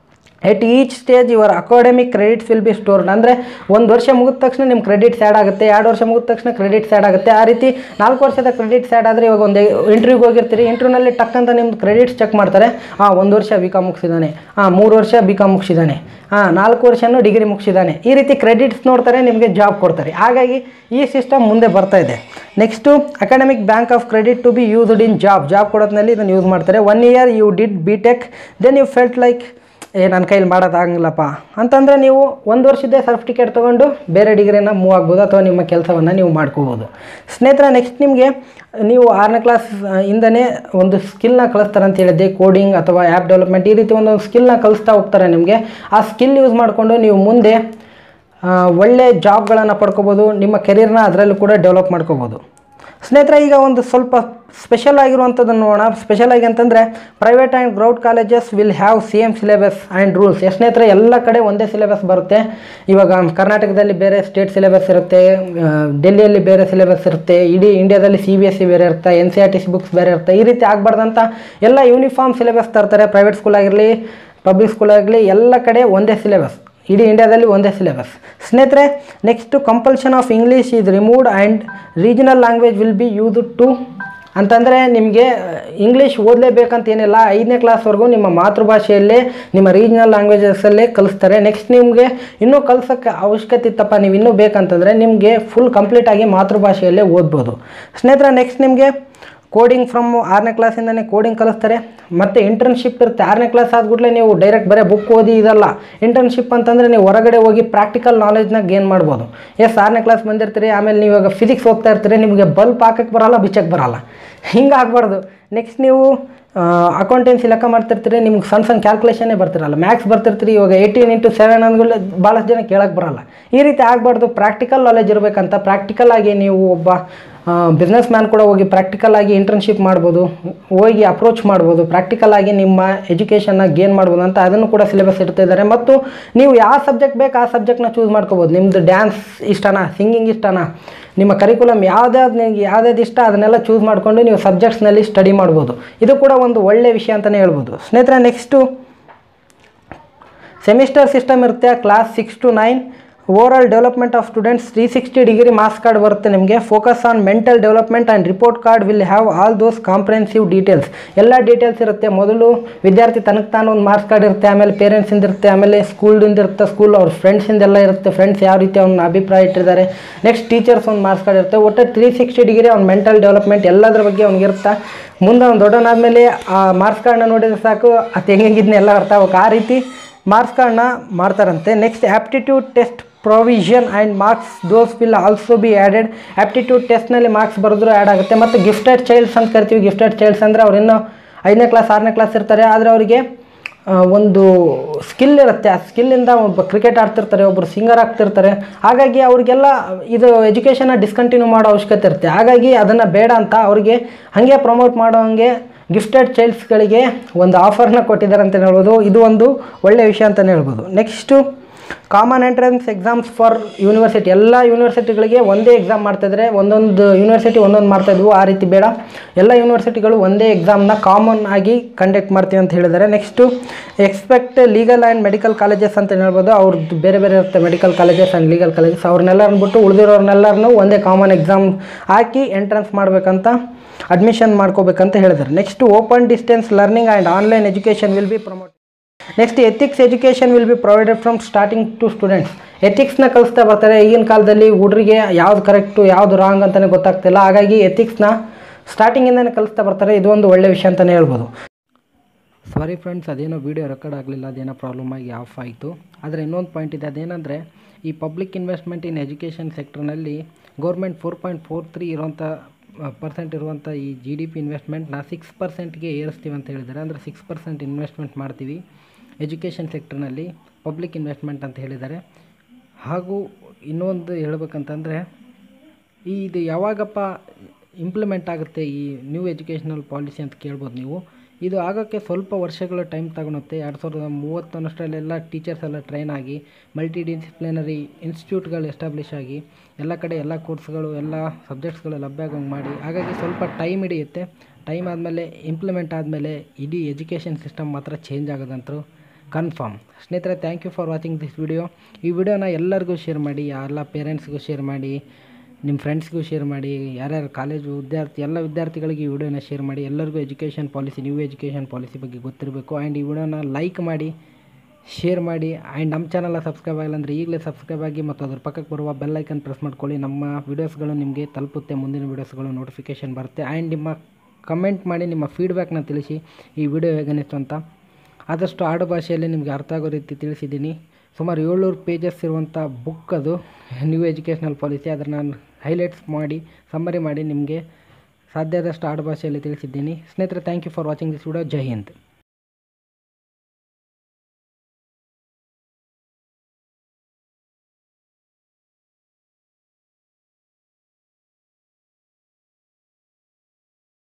at each stage your academic credits will be stored. ಅಂದರೆ ಒಂದು ವರ್ಷ ಮುಗಿದ ತಕ್ಷಣ ನಿಮ್ಮ ಕ್ರೆಡಿಟ್ಸ್ ಆ್ಯಡ್ ಆಗುತ್ತೆ, ಎರಡು ವರ್ಷ ಮುಗಿದ ತಕ್ಷಣ ಕ್ರೆಡಿಟ್ಸ್ ಆ್ಯಡ್ ಆಗುತ್ತೆ. ಆ ರೀತಿ ನಾಲ್ಕು ವರ್ಷದ ಕ್ರೆಡಿಟ್ಸ್ ಆ್ಯಡ್ ಆದರೆ ಇವಾಗ ಒಂದು ಇಂಟರ್ವ್ಯೂಗೆ ಹೋಗಿರ್ತೀರಿ, ಇಂಟರ್ವ್ಯೂನಲ್ಲಿ ಟಕ್ ಅಂತ ನಿಮ್ಮದು ಕ್ರೆಡಿಟ್ಸ್ ಚೆಕ್ ಮಾಡ್ತಾರೆ. ಹಾಂ, ಒಂದು ವರ್ಷ ಬಿ ಕಾಮ್ ಮುಗಿಸಿದ್ದಾನೆ, ಹಾಂ ಮೂರು ವರ್ಷ ಬಿ ಕಾಮ್ ಮುಗಿಸಿದ್ದಾನೆ, ಹಾಂ ನಾಲ್ಕು ವರ್ಷನೂ ಡಿಗ್ರಿ ಮುಗಿಸಿದ್ದಾನೆ. ಈ ರೀತಿ ಕ್ರೆಡಿಟ್ಸ್ ನೋಡ್ತಾರೆ, ನಿಮಗೆ ಜಾಬ್ ಕೊಡ್ತಾರೆ. ಹಾಗಾಗಿ ಈ ಸಿಸ್ಟಮ್ ಮುಂದೆ ಬರ್ತಾ ಇದೆ. Next academic bank of credit to be used in job. Job ಕೊಡೋದ್ರಲ್ಲಿ ಇದನ್ನು ಯೂಸ್ ಮಾಡ್ತಾರೆ. One year you did B Tech, then you felt like a ನನ್ನ ಕೈಲಿ ಮಾಡೋದಾಗಂಗಿಲ್ಲಪ್ಪ ಅಂತಂದರೆ ನೀವು ಒಂದು ವರ್ಷದ್ದೇ ಸರ್ಟಿಫಿಕೇಟ್ ತೊಗೊಂಡು ಬೇರೆ ಡಿಗ್ರಿನ ಮೂವ್ ಆಗ್ಬೋದು, ಅಥವಾ ನಿಮ್ಮ ಕೆಲಸವನ್ನು ನೀವು ಮಾಡ್ಕೋಬೋದು. ಸ್ನೇಹಿತರೆ, ನೆಕ್ಸ್ಟ್ ನಿಮಗೆ ನೀವು ಆರನೇ ಕ್ಲಾಸ್ ಇಂದನೇ ಒಂದು ಸ್ಕಿಲ್ನ ಕಲಿಸ್ತಾರೆ ಅಂತ ಹೇಳಿದ್ದೆ. ಕೋಡಿಂಗ್ ಅಥವಾ ಆ್ಯಪ್ ಡೆವಲಪ್ಮೆಂಟ್ ಈ ರೀತಿ ಒಂದೊಂದು ಸ್ಕಿಲ್ನ ಕಲಿಸ್ತಾ ಹೋಗ್ತಾರೆ ನಿಮಗೆ. ಆ ಸ್ಕಿಲ್ ಯೂಸ್ ಮಾಡಿಕೊಂಡು ನೀವು ಮುಂದೆ ಒಳ್ಳೆ ಜಾಬ್ಗಳನ್ನು ಪಡ್ಕೋಬೋದು, ನಿಮ್ಮ ಕೆರಿಯರ್ನ ಅದರಲ್ಲೂ ಕೂಡ ಡೆವಲಪ್ ಮಾಡ್ಕೋಬೋದು. ಸ್ನೇಹಿತರೆ, ಈಗ ಒಂದು ಸ್ವಲ್ಪ ಸ್ಪೆಷಲ್ ಆಗಿರುವಂಥದ್ದನ್ನು ನೋಡೋಣ. ಸ್ಪೆಷಲ್ ಆಗಿ ಅಂತಂದರೆ private and government colleges will have same syllabus and rules. ಸ್ನೇಹಿತರೆ, ಎಲ್ಲ ಕಡೆ ಒಂದೇ ಸಿಲೆಬಸ್ ಬರುತ್ತೆ. ಇವಾಗ ಕರ್ನಾಟಕದಲ್ಲಿ ಬೇರೆ ಸ್ಟೇಟ್ ಸಿಲೆಬಸ್ ಇರುತ್ತೆ, ಡೆಲ್ಲಿಯಲ್ಲಿ ಬೇರೆ ಸಿಲೆಬಸ್ ಇರುತ್ತೆ, ಇಡೀ ಇಂಡಿಯಾದಲ್ಲಿ ಸಿ ಬಿ ಎಸ್ ಸಿ ಬೇರೆ ಇರುತ್ತೆ, ಎನ್ ಸಿ ಆರ್ ಟಿ ಸಿ ಬುಕ್ಸ್ ಬೇರೆ ಇರುತ್ತೆ. ಈ ರೀತಿ ಆಗಬಾರ್ದಂತ ಎಲ್ಲ ಯೂನಿಫಾರ್ಮ್ ಸಿಲೆಬಸ್ ತರ್ತಾರೆ. ಪ್ರೈವೇಟ್ ಸ್ಕೂಲ್ ಆಗಿರಲಿ, ಪಬ್ಲಿಕ್ ಸ್ಕೂಲ್ ಆಗಲಿ, ಎಲ್ಲ ಕಡೆ ಒಂದೇ ಸಿಲೆಬಸ್, ಇಡೀ ಇಂಡಿಯಾದಲ್ಲಿ ಒಂದೇ ಸಿಲೆಬಸ್. ಸ್ನೇಹಿತರೆ, next compulsion of English is removed and regional language will be used to. ಅಂತಂದರೆ ನಿಮಗೆ ಇಂಗ್ಲೀಷ್ ಓದಲೇಬೇಕಂತ ಏನಿಲ್ಲ. ಐದನೇ ಕ್ಲಾಸ್ವರೆಗೂ ನಿಮ್ಮ ಮಾತೃಭಾಷೆಯಲ್ಲೇ, ನಿಮ್ಮ ರೀಜನಲ್ ಲ್ಯಾಂಗ್ವೇಜಸಲ್ಲೇ ಕಲಿಸ್ತಾರೆ. ನೆಕ್ಸ್ಟ್ ನಿಮಗೆ ಇನ್ನೂ ಕಲಿಸೋಕ್ಕೆ ಅವಶ್ಯಕತೆ ಇತ್ತಪ್ಪ, ನೀವು ಇನ್ನೂ ಬೇಕಂತಂದರೆ ನಿಮಗೆ ಫುಲ್ ಕಂಪ್ಲೀಟಾಗಿ ಮಾತೃಭಾಷೆಯಲ್ಲೇ ಓದ್ಬೋದು. ಸ್ನೇಹಿತರೆ, ನೆಕ್ಸ್ಟ್ ನಿಮಗೆ ಕೋಡಿಂಗ್ ಫ್ರಮ್ ಆರನೇ ಕ್ಲಾಸಿಂದನೇ ಕೋಡಿಂಗ್ ಕಲಿಸ್ತಾರೆ. ಮತ್ತು ಇಂಟರ್ನ್ಶಿಪ್ ಇರುತ್ತೆ. ಆರನೇ ಕ್ಲಾಸ್ ಆದ್ಬಿಟ್ಲೆ ನೀವು ಡೈರೆಕ್ಟ್ ಬರೀ ಬುಕ್ ಓದಿ ಇದಲ್ಲ. ಇಂಟರ್ನ್ಶಿಪ್ ಅಂತಂದರೆ ನೀವು ಹೊರಗಡೆ ಹೋಗಿ ಪ್ರಾಕ್ಟಿಕಲ್ ನಾಲೆಜ್ನ ಗೇನ್ ಮಾಡ್ಬೋದು. ಎಸ್ ಆರನೇ ಕ್ಲಾಸ್ ಬಂದಿರ್ತೀರಿ, ಆಮೇಲೆ ನೀವು ಇವಾಗ ಫಿಸಿಕ್ಸ್ ಓದ್ತಾ ಇರ್ತೀರಿ, ನಿಮಗೆ ಬಲ್ಪ್ ಹಾಕಕ್ಕೆ ಬರೋಲ್ಲ, ಬಿಚ್ಚಕ್ಕೆ ಬರೋಲ್ಲ. ಹಿಂಗೆ ಆಗಬಾರ್ದು. ನೆಕ್ಸ್ಟ್ ನೀವು ಅಕೌಂಟೆನ್ಸಿ ಲೆಕ್ಕ ಮಾಡ್ತಿರ್ತೀರಿ, ನಿಮ್ಗೆ ಸಣ್ಣ ಸಣ್ಣ ಕ್ಯಾಲ್ಕುಲೇಷನ್ನೇ ಬರ್ತಿರಲ್ಲ. ಮ್ಯಾಕ್ಸ್ ಬರ್ತಿರ್ತೀರಿ, ಇವಾಗ ಏಯ್ಟೀನ್ ಇಂಟು ಸೆವೆನ್ ಅಂದ್ಗಳು ಭಾಳಷ್ಟು ಜನ ಕೇಳಕ್ಕೆ ಬರೋಲ್ಲ. ಈ ರೀತಿ ಆಗಬಾರ್ದು. ಪ್ರಾಕ್ಟಿಕಲ್ ನಾಲೆಜ್ ಇರಬೇಕಂತ. ಪ್ರಾಕ್ಟಿಕಲ್ ಆಗಿ ನೀವು ಒಬ್ಬ ಬಿಸ್ನೆಸ್ ಮ್ಯಾನ್ ಕೂಡ ಹೋಗಿ ಪ್ರಾಕ್ಟಿಕಲ್ ಆಗಿ ಇಂಟರ್ನ್ಶಿಪ್ ಮಾಡ್ಬೋದು, ಹೋಗಿ ಅಪ್ರೋಚ್ ಮಾಡ್ಬೋದು, ಪ್ರಾಕ್ಟಿಕಲ್ ಆಗಿ ನಿಮ್ಮ ಎಜುಕೇಷನ್ನ ಗೇನ್ ಮಾಡ್ಬೋದು ಅಂತ ಅದನ್ನು ಕೂಡ ಸಿಲೆಬಸ್ ಇಡ್ತಿದ್ದಾರೆ. ಮತ್ತು ನೀವು ಯಾವ ಸಬ್ಜೆಕ್ಟ್ ಬೇಕು ಆ ಸಬ್ಜೆಕ್ಟ್ನ ಚೂಸ್ ಮಾಡ್ಕೋಬೋದು. ನಿಮ್ಮದು ಡ್ಯಾನ್ಸ್ ಇಷ್ಟನಾ, ಸಿಂಗಿಂಗ್ ಇಷ್ಟನಾ, ನಿಮ್ಮ ಕರಿಕ್ಯುಲಮ್ ಯಾವುದ್ಯಾವ್ದು ನಿಮಗೆ ಯಾವ್ದಾವ್ದು ಇಷ್ಟ ಅದನ್ನೆಲ್ಲ ಚೂಸ್ ಮಾಡಿಕೊಂಡು ನೀವು ಸಬ್ಜೆಕ್ಟ್ಸ್ನಲ್ಲಿ ಸ್ಟಡಿ ಮಾಡ್ಬೋದು. ಇದು ಕೂಡ ಒಂದು ಒಳ್ಳೆಯ ವಿಷಯ ಅಂತಲೇ ಹೇಳ್ಬೋದು. ಸ್ನೇಹಿತರೆ, ನೆಕ್ಸ್ಟು ಸೆಮಿಸ್ಟರ್ ಸಿಸ್ಟಮ್ ಇರುತ್ತೆ. Class six to nine over all development of students three sixty degree marks card ಬರುತ್ತೆ ನಿಮಗೆ. Focus on mental development and report card will have all those comprehensive details. ಎಲ್ಲ ಡೀಟೇಲ್ಸ್ ಇರುತ್ತೆ. ಮೊದಲು ವಿದ್ಯಾರ್ಥಿ ತನಗೆ ತಾನು ಒಂದು ಮಾರ್ಕ್ಸ್ ಕಾರ್ಡ್ ಇರುತ್ತೆ, ಆಮೇಲೆ ಪೇರೆಂಟ್ಸಿಂದ ಇರುತ್ತೆ, ಆಮೇಲೆ ಸ್ಕೂಲ್ದಿಂದ ಇರುತ್ತೆ, ಸ್ಕೂಲ್ ಅವ್ರ ಫ್ರೆಂಡ್ಸಿಂದೆಲ್ಲ ಇರುತ್ತೆ, ಫ್ರೆಂಡ್ಸ್ ಯಾವ ರೀತಿ ಅವ್ನ ಅಭಿಪ್ರಾಯ ಇಟ್ಟಿದ್ದಾರೆ. ನೆಕ್ಸ್ಟ್ ಟೀಚರ್ಸ್ ಒಂದು ಮಾರ್ಕ್ಸ್ ಕಾರ್ಡ್ ಇರುತ್ತೆ. ಒಟ್ಟು ತ್ರೀ ಸಿಕ್ಸ್ಟಿ ಡಿಗ್ರಿ ಅವ್ನ ಮೆಂಟಲ್ ಡೆವಲಪ್ಮೆಂಟ್ ಎಲ್ಲದರ ಬಗ್ಗೆ ಅವ್ನಿಗಿರುತ್ತೆ. ಮುಂದೆ ಅವ್ನು ದೊಡ್ಡವನಾದಮೇಲೆ ಆ ಮಾರ್ಕ್ಸ್ ಕಾರ್ಡ್ನ ನೋಡಿದ್ರೆ ಸಾಕು, ಅದು ಹೆಂಗಿದ್ನೆಲ್ಲ ಅರ್ಥ ಆಗಬೇಕು. ಆ ರೀತಿ ಮಾರ್ಕ್ಸ್ ಕಾರ್ಡ್ನ ಮಾಡ್ತಾರಂತೆ. Next aptitude test provision and marks those will also be added. Aptitude ಟೆಸ್ಟ್ನಲ್ಲಿ ಮಾರ್ಕ್ಸ್ ಬರೆದ್ರು ಆ್ಯಡ್ ಆಗುತ್ತೆ. ಮತ್ತು ಗಿಫ್ಟೆಡ್ ಚೈಲ್ಡ್ಸ್ ಅಂತ ಕರಿತೀವಿ. ಗಿಫ್ಟೆಡ್ ಚೈಲ್ಡ್ಸ್ ಅಂದರೆ ಅವ್ರು ಇನ್ನೂ ಐದನೇ ಕ್ಲಾಸ್ ಆರನೇ ಕ್ಲಾಸ್ ಇರ್ತಾರೆ, ಆದರೆ ಅವರಿಗೆ ಒಂದು ಸ್ಕಿಲ್ ಇರುತ್ತೆ. ಆ ಸ್ಕಿಲ್ಲಿಂದ ಒಬ್ಬ ಕ್ರಿಕೆಟ್ ಆಡ್ತಿರ್ತಾರೆ, ಒಬ್ಬರು ಸಿಂಗರ್ ಆಗ್ತಿರ್ತಾರೆ. ಹಾಗಾಗಿ ಅವ್ರಿಗೆಲ್ಲ ಇದು ಎಜುಕೇಷನ್ನ ಡಿಸ್ಕಂಟಿನ್ಯೂ ಮಾಡೋ ಅವಶ್ಯಕತೆ ಇರುತ್ತೆ. ಹಾಗಾಗಿ ಅದನ್ನು ಬೇಡ ಅಂತ ಅವ್ರಿಗೆ ಹಾಗೆ ಪ್ರಮೋಟ್ ಮಾಡೋ ಹಂಗೆ ಗಿಫ್ಟೆಡ್ ಚೈಲ್ಡ್ಸ್ಗಳಿಗೆ ಒಂದು ಆಫರ್ನ ಕೊಟ್ಟಿದ್ದಾರೆ ಅಂತಲೇ ಹೇಳ್ಬೋದು. ಇದು ಒಂದು ಒಳ್ಳೆಯ ವಿಷಯ ಅಂತಲೇ ಹೇಳ್ಬೋದು. Next common entrance exams for university. ಎಲ್ಲ ಯೂನಿವರ್ಸಿಟಿಗಳಿಗೆ ಒಂದೇ ಎಕ್ಸಾಮ್ ಮಾಡ್ತಾಯಿದ್ರೆ, ಒಂದೊಂದು ಯೂನಿವರ್ಸಿಟಿ ಒಂದೊಂದು ಮಾಡ್ತಾಯಿದ್ವು. ಆ ರೀತಿ ಬೇಡ, ಎಲ್ಲ ಯೂನಿವರ್ಸಿಟಿಗಳು ಒಂದೇ ಎಕ್ಸಾಮ್ನ ಕಾಮನ್ ಆಗಿ ಕಂಡಕ್ಟ್ ಮಾಡ್ತೀವಿ ಅಂತ ಹೇಳಿದ್ದಾರೆ. Next expect legal and medical colleges ಅಂತ ಹೇಳ್ಬೋದು. ಅವ್ರದ್ದು ಬೇರೆ ಬೇರೆ ಇರುತ್ತೆ, medical colleges and legal colleges. ಅವ್ರನ್ನೆಲ್ಲ ಅಂದ್ಬಿಟ್ಟು ಉಳಿದಿರೋರ್ನೆಲ್ಲರನ್ನೂ ಒಂದೇ ಕಾಮನ್ ಎಕ್ಸಾಮ್ ಹಾಕಿ ಎಂಟ್ರೆನ್ಸ್ ಮಾಡಬೇಕಂತ, ಅಡ್ಮಿಷನ್ ಮಾಡ್ಕೋಬೇಕಂತ ಹೇಳಿದ್ದಾರೆ. Next open distance learning and online education will be promote. Next ethics education will be provided from starting to students. ಎಥಿಕ್ಸ್ನ ಕಲಿಸ್ತಾ ಬರ್ತಾರೆ. ಈಗಿನ ಕಾಲದಲ್ಲಿ ಹುಡುಗರಿಗೆ ಯಾವ್ದು ಕರೆಕ್ಟು ಯಾವುದು ರಾಂಗ್ ಅಂತಲೇ ಗೊತ್ತಾಗ್ತಿಲ್ಲ. ಹಾಗಾಗಿ ಎಥಿಕ್ಸ್ನ ಸ್ಟಾರ್ಟಿಂಗಿಂದನೇ ಕಲಿಸ್ತಾ ಬರ್ತಾರೆ. ಇದು ಒಂದು ಒಳ್ಳೆಯ ವಿಷಯ ಅಂತಲೇ ಹೇಳ್ಬೋದು. ಸಾರಿ ಫ್ರೆಂಡ್ಸ್, ಅದೇನೋ ವೀಡಿಯೋ ರೆಕಾರ್ಡ್ ಆಗಲಿಲ್ಲ, ಅದೇನೋ ಪ್ರಾಬ್ಲಮ್ ಆಗಿ ಆಫ್ ಆಯಿತು. ಆದರೆ ಇನ್ನೊಂದು ಪಾಯಿಂಟ್ ಇದೆ. ಅದೇನೆಂದರೆ ಈ ಪಬ್ಲಿಕ್ ಇನ್ವೆಸ್ಟ್ಮೆಂಟ್ ಇನ್ ಎಜುಕೇಷನ್ ಸೆಕ್ಟರ್ನಲ್ಲಿ government four point four three ಇರುವಂಥ ಪರ್ಸೆಂಟ್ ಇರುವಂಥ ಈ ಜಿ ಡಿ ಪಿ ಇನ್ವೆಸ್ಟ್ಮೆಂಟ್ನ ಸಿಕ್ಸ್ ಪರ್ಸೆಂಟ್ಗೆ ಏರಿಸ್ತೀವಿ ಅಂತ ಹೇಳಿದ್ದಾರೆ. ಅಂದರೆ ಸಿಕ್ಸ್ ಪರ್ಸೆಂಟ್ ಇನ್ವೆಸ್ಟ್ಮೆಂಟ್ ಮಾಡ್ತೀವಿ ಎಜುಕೇಷನ್ ಸೆಕ್ಟರ್ನಲ್ಲಿ, ಪಬ್ಲಿಕ್ ಇನ್ವೆಸ್ಟ್ಮೆಂಟ್ ಅಂತ ಹೇಳಿದ್ದಾರೆ. ಹಾಗೂ ಇನ್ನೊಂದು ಹೇಳ್ಬೇಕಂತಂದರೆ ಈ ಇದು ಯಾವಾಗಪ್ಪ ಇಂಪ್ಲಿಮೆಂಟ್ ಆಗುತ್ತೆ ಈ ನ್ಯೂ ಎಜುಕೇಷನಲ್ ಪಾಲಿಸಿ ಅಂತ ಕೇಳ್ಬೋದು ನೀವು. ಇದು ಆಗೋಕ್ಕೆ ಸ್ವಲ್ಪ ವರ್ಷಗಳ ಟೈಮ್ ತಗೊಳುತ್ತೆ. ಎರಡು ಸಾವಿರದ ಮೂವತ್ತೊಂದಷ್ಟರಲ್ಲೆಲ್ಲ ಟೀಚರ್ಸ್ ಎಲ್ಲ ಟ್ರೈನ್ ಆಗಿ ಮಲ್ಟಿ ಡಿಸಿಪ್ಲಿನರಿ ಇನ್ಸ್ಟಿಟ್ಯೂಟ್ಗಳು ಎಸ್ಟಾಬ್ಲಿಷ್ ಆಗಿ ಎಲ್ಲ ಕಡೆ ಎಲ್ಲ ಕೋರ್ಸ್ಗಳು ಎಲ್ಲ ಸಬ್ಜೆಕ್ಟ್ಸ್ಗಳು ಲಭ್ಯ ಆಗೋಂಗೆ ಮಾಡಿ. ಹಾಗಾಗಿ ಸ್ವಲ್ಪ ಟೈಮ್ ಹಿಡಿಯುತ್ತೆ. ಟೈಮ್ ಆದಮೇಲೆ ಇಂಪ್ಲಿಮೆಂಟ್ ಆದಮೇಲೆ ಇಡೀ ಎಜುಕೇಷನ್ ಸಿಸ್ಟಮ್ ಮಾತ್ರ ಚೇಂಜ್ ಆಗೋದಂತೂ ಕನ್ಫರ್ಮ್. ಸ್ನೇಹಿತರೆ, thank you for watching this video. ಈ ವಿಡಿಯೋನ ಎಲ್ಲರಿಗೂ ಶೇರ್ ಮಾಡಿ, ಎಲ್ಲ ಪೇರೆಂಟ್ಸ್ಗೂ ಶೇರ್ ಮಾಡಿ, ನಿಮ್ಮ ಫ್ರೆಂಡ್ಸ್ಗೂ ಶೇರ್ ಮಾಡಿ, ಯಾರ್ಯಾರು ಕಾಲೇಜು ವಿದ್ಯಾರ್ಥಿ ಎಲ್ಲ ವಿದ್ಯಾರ್ಥಿಗಳಿಗೆ ಈ ವಿಡಿಯೋನ ಶೇರ್ ಮಾಡಿ. ಎಲ್ಲರಿಗೂ education policy, new education policy ಬಗ್ಗೆ ಗೊತ್ತಿರಬೇಕು. ಆ್ಯಂಡ್ ಈ ವಿಡಿಯೋನ ಲೈಕ್ ಮಾಡಿ, ಶೇರ್ ಮಾಡಿ. ಆ್ಯಂಡ್ ನಮ್ಮ ಚಾನಲ್ನ ಸಬ್ಸ್ಕ್ರೈಬ್ ಆಗಿಲ್ಲ ಅಂದರೆ ಈಗಲೇ ಸಬ್ಸ್ಕ್ರೈಬ್ ಆಗಿ ಮತ್ತು ಅದ್ರ ಪಕ್ಕಕ್ಕೆ ಬರುವ ಬೆಲ್ ಐಕನ್ ಪ್ರೆಸ್ ಮಾಡ್ಕೊಳ್ಳಿ. ನಮ್ಮ ವೀಡಿಯೋಸ್ಗಳು ನಿಮಗೆ ತಲುಪುತ್ತೆ, ಮುಂದಿನ ವೀಡಿಯೋಸ್ಗಳು ನೋಟಿಫಿಕೇಷನ್ ಬರುತ್ತೆ. ಆ್ಯಂಡ್ ನಿಮ್ಮ ಕಮೆಂಟ್ ಮಾಡಿ, ನಿಮ್ಮ ಫೀಡ್ಬ್ಯಾಕ್ನ ತಿಳಿಸಿ ಈ ವಿಡಿಯೋ ಹೇಗನಿಸ್ತು ಅಂತ. ಆದಷ್ಟು ಆಡು ಭಾಷೆಯಲ್ಲಿ ನಿಮಗೆ ಅರ್ಥ ಆಗೋ ರೀತಿ ತಿಳಿಸಿದ್ದೀನಿ. ಸುಮಾರು ಏಳ್ನೂರು ಪೇಜಸ್ ಇರುವಂಥ ಬುಕ್ ಅದು ನ್ಯೂ ಎಜುಕೇಷನಲ್ ಪಾಲಿಸಿ. ಅದನ್ನು ನಾನು ಹೈಲೈಟ್ಸ್ ಮಾಡಿ ಸಮ್ಮರಿ ಮಾಡಿ ನಿಮಗೆ ಸಾಧ್ಯ ಆದಷ್ಟು ಆಡು ಭಾಷೆಯಲ್ಲಿ ತಿಳಿಸಿದ್ದೀನಿ. ಸ್ನೇಹಿತರೆ, thank you for watching this video. Jai Hind.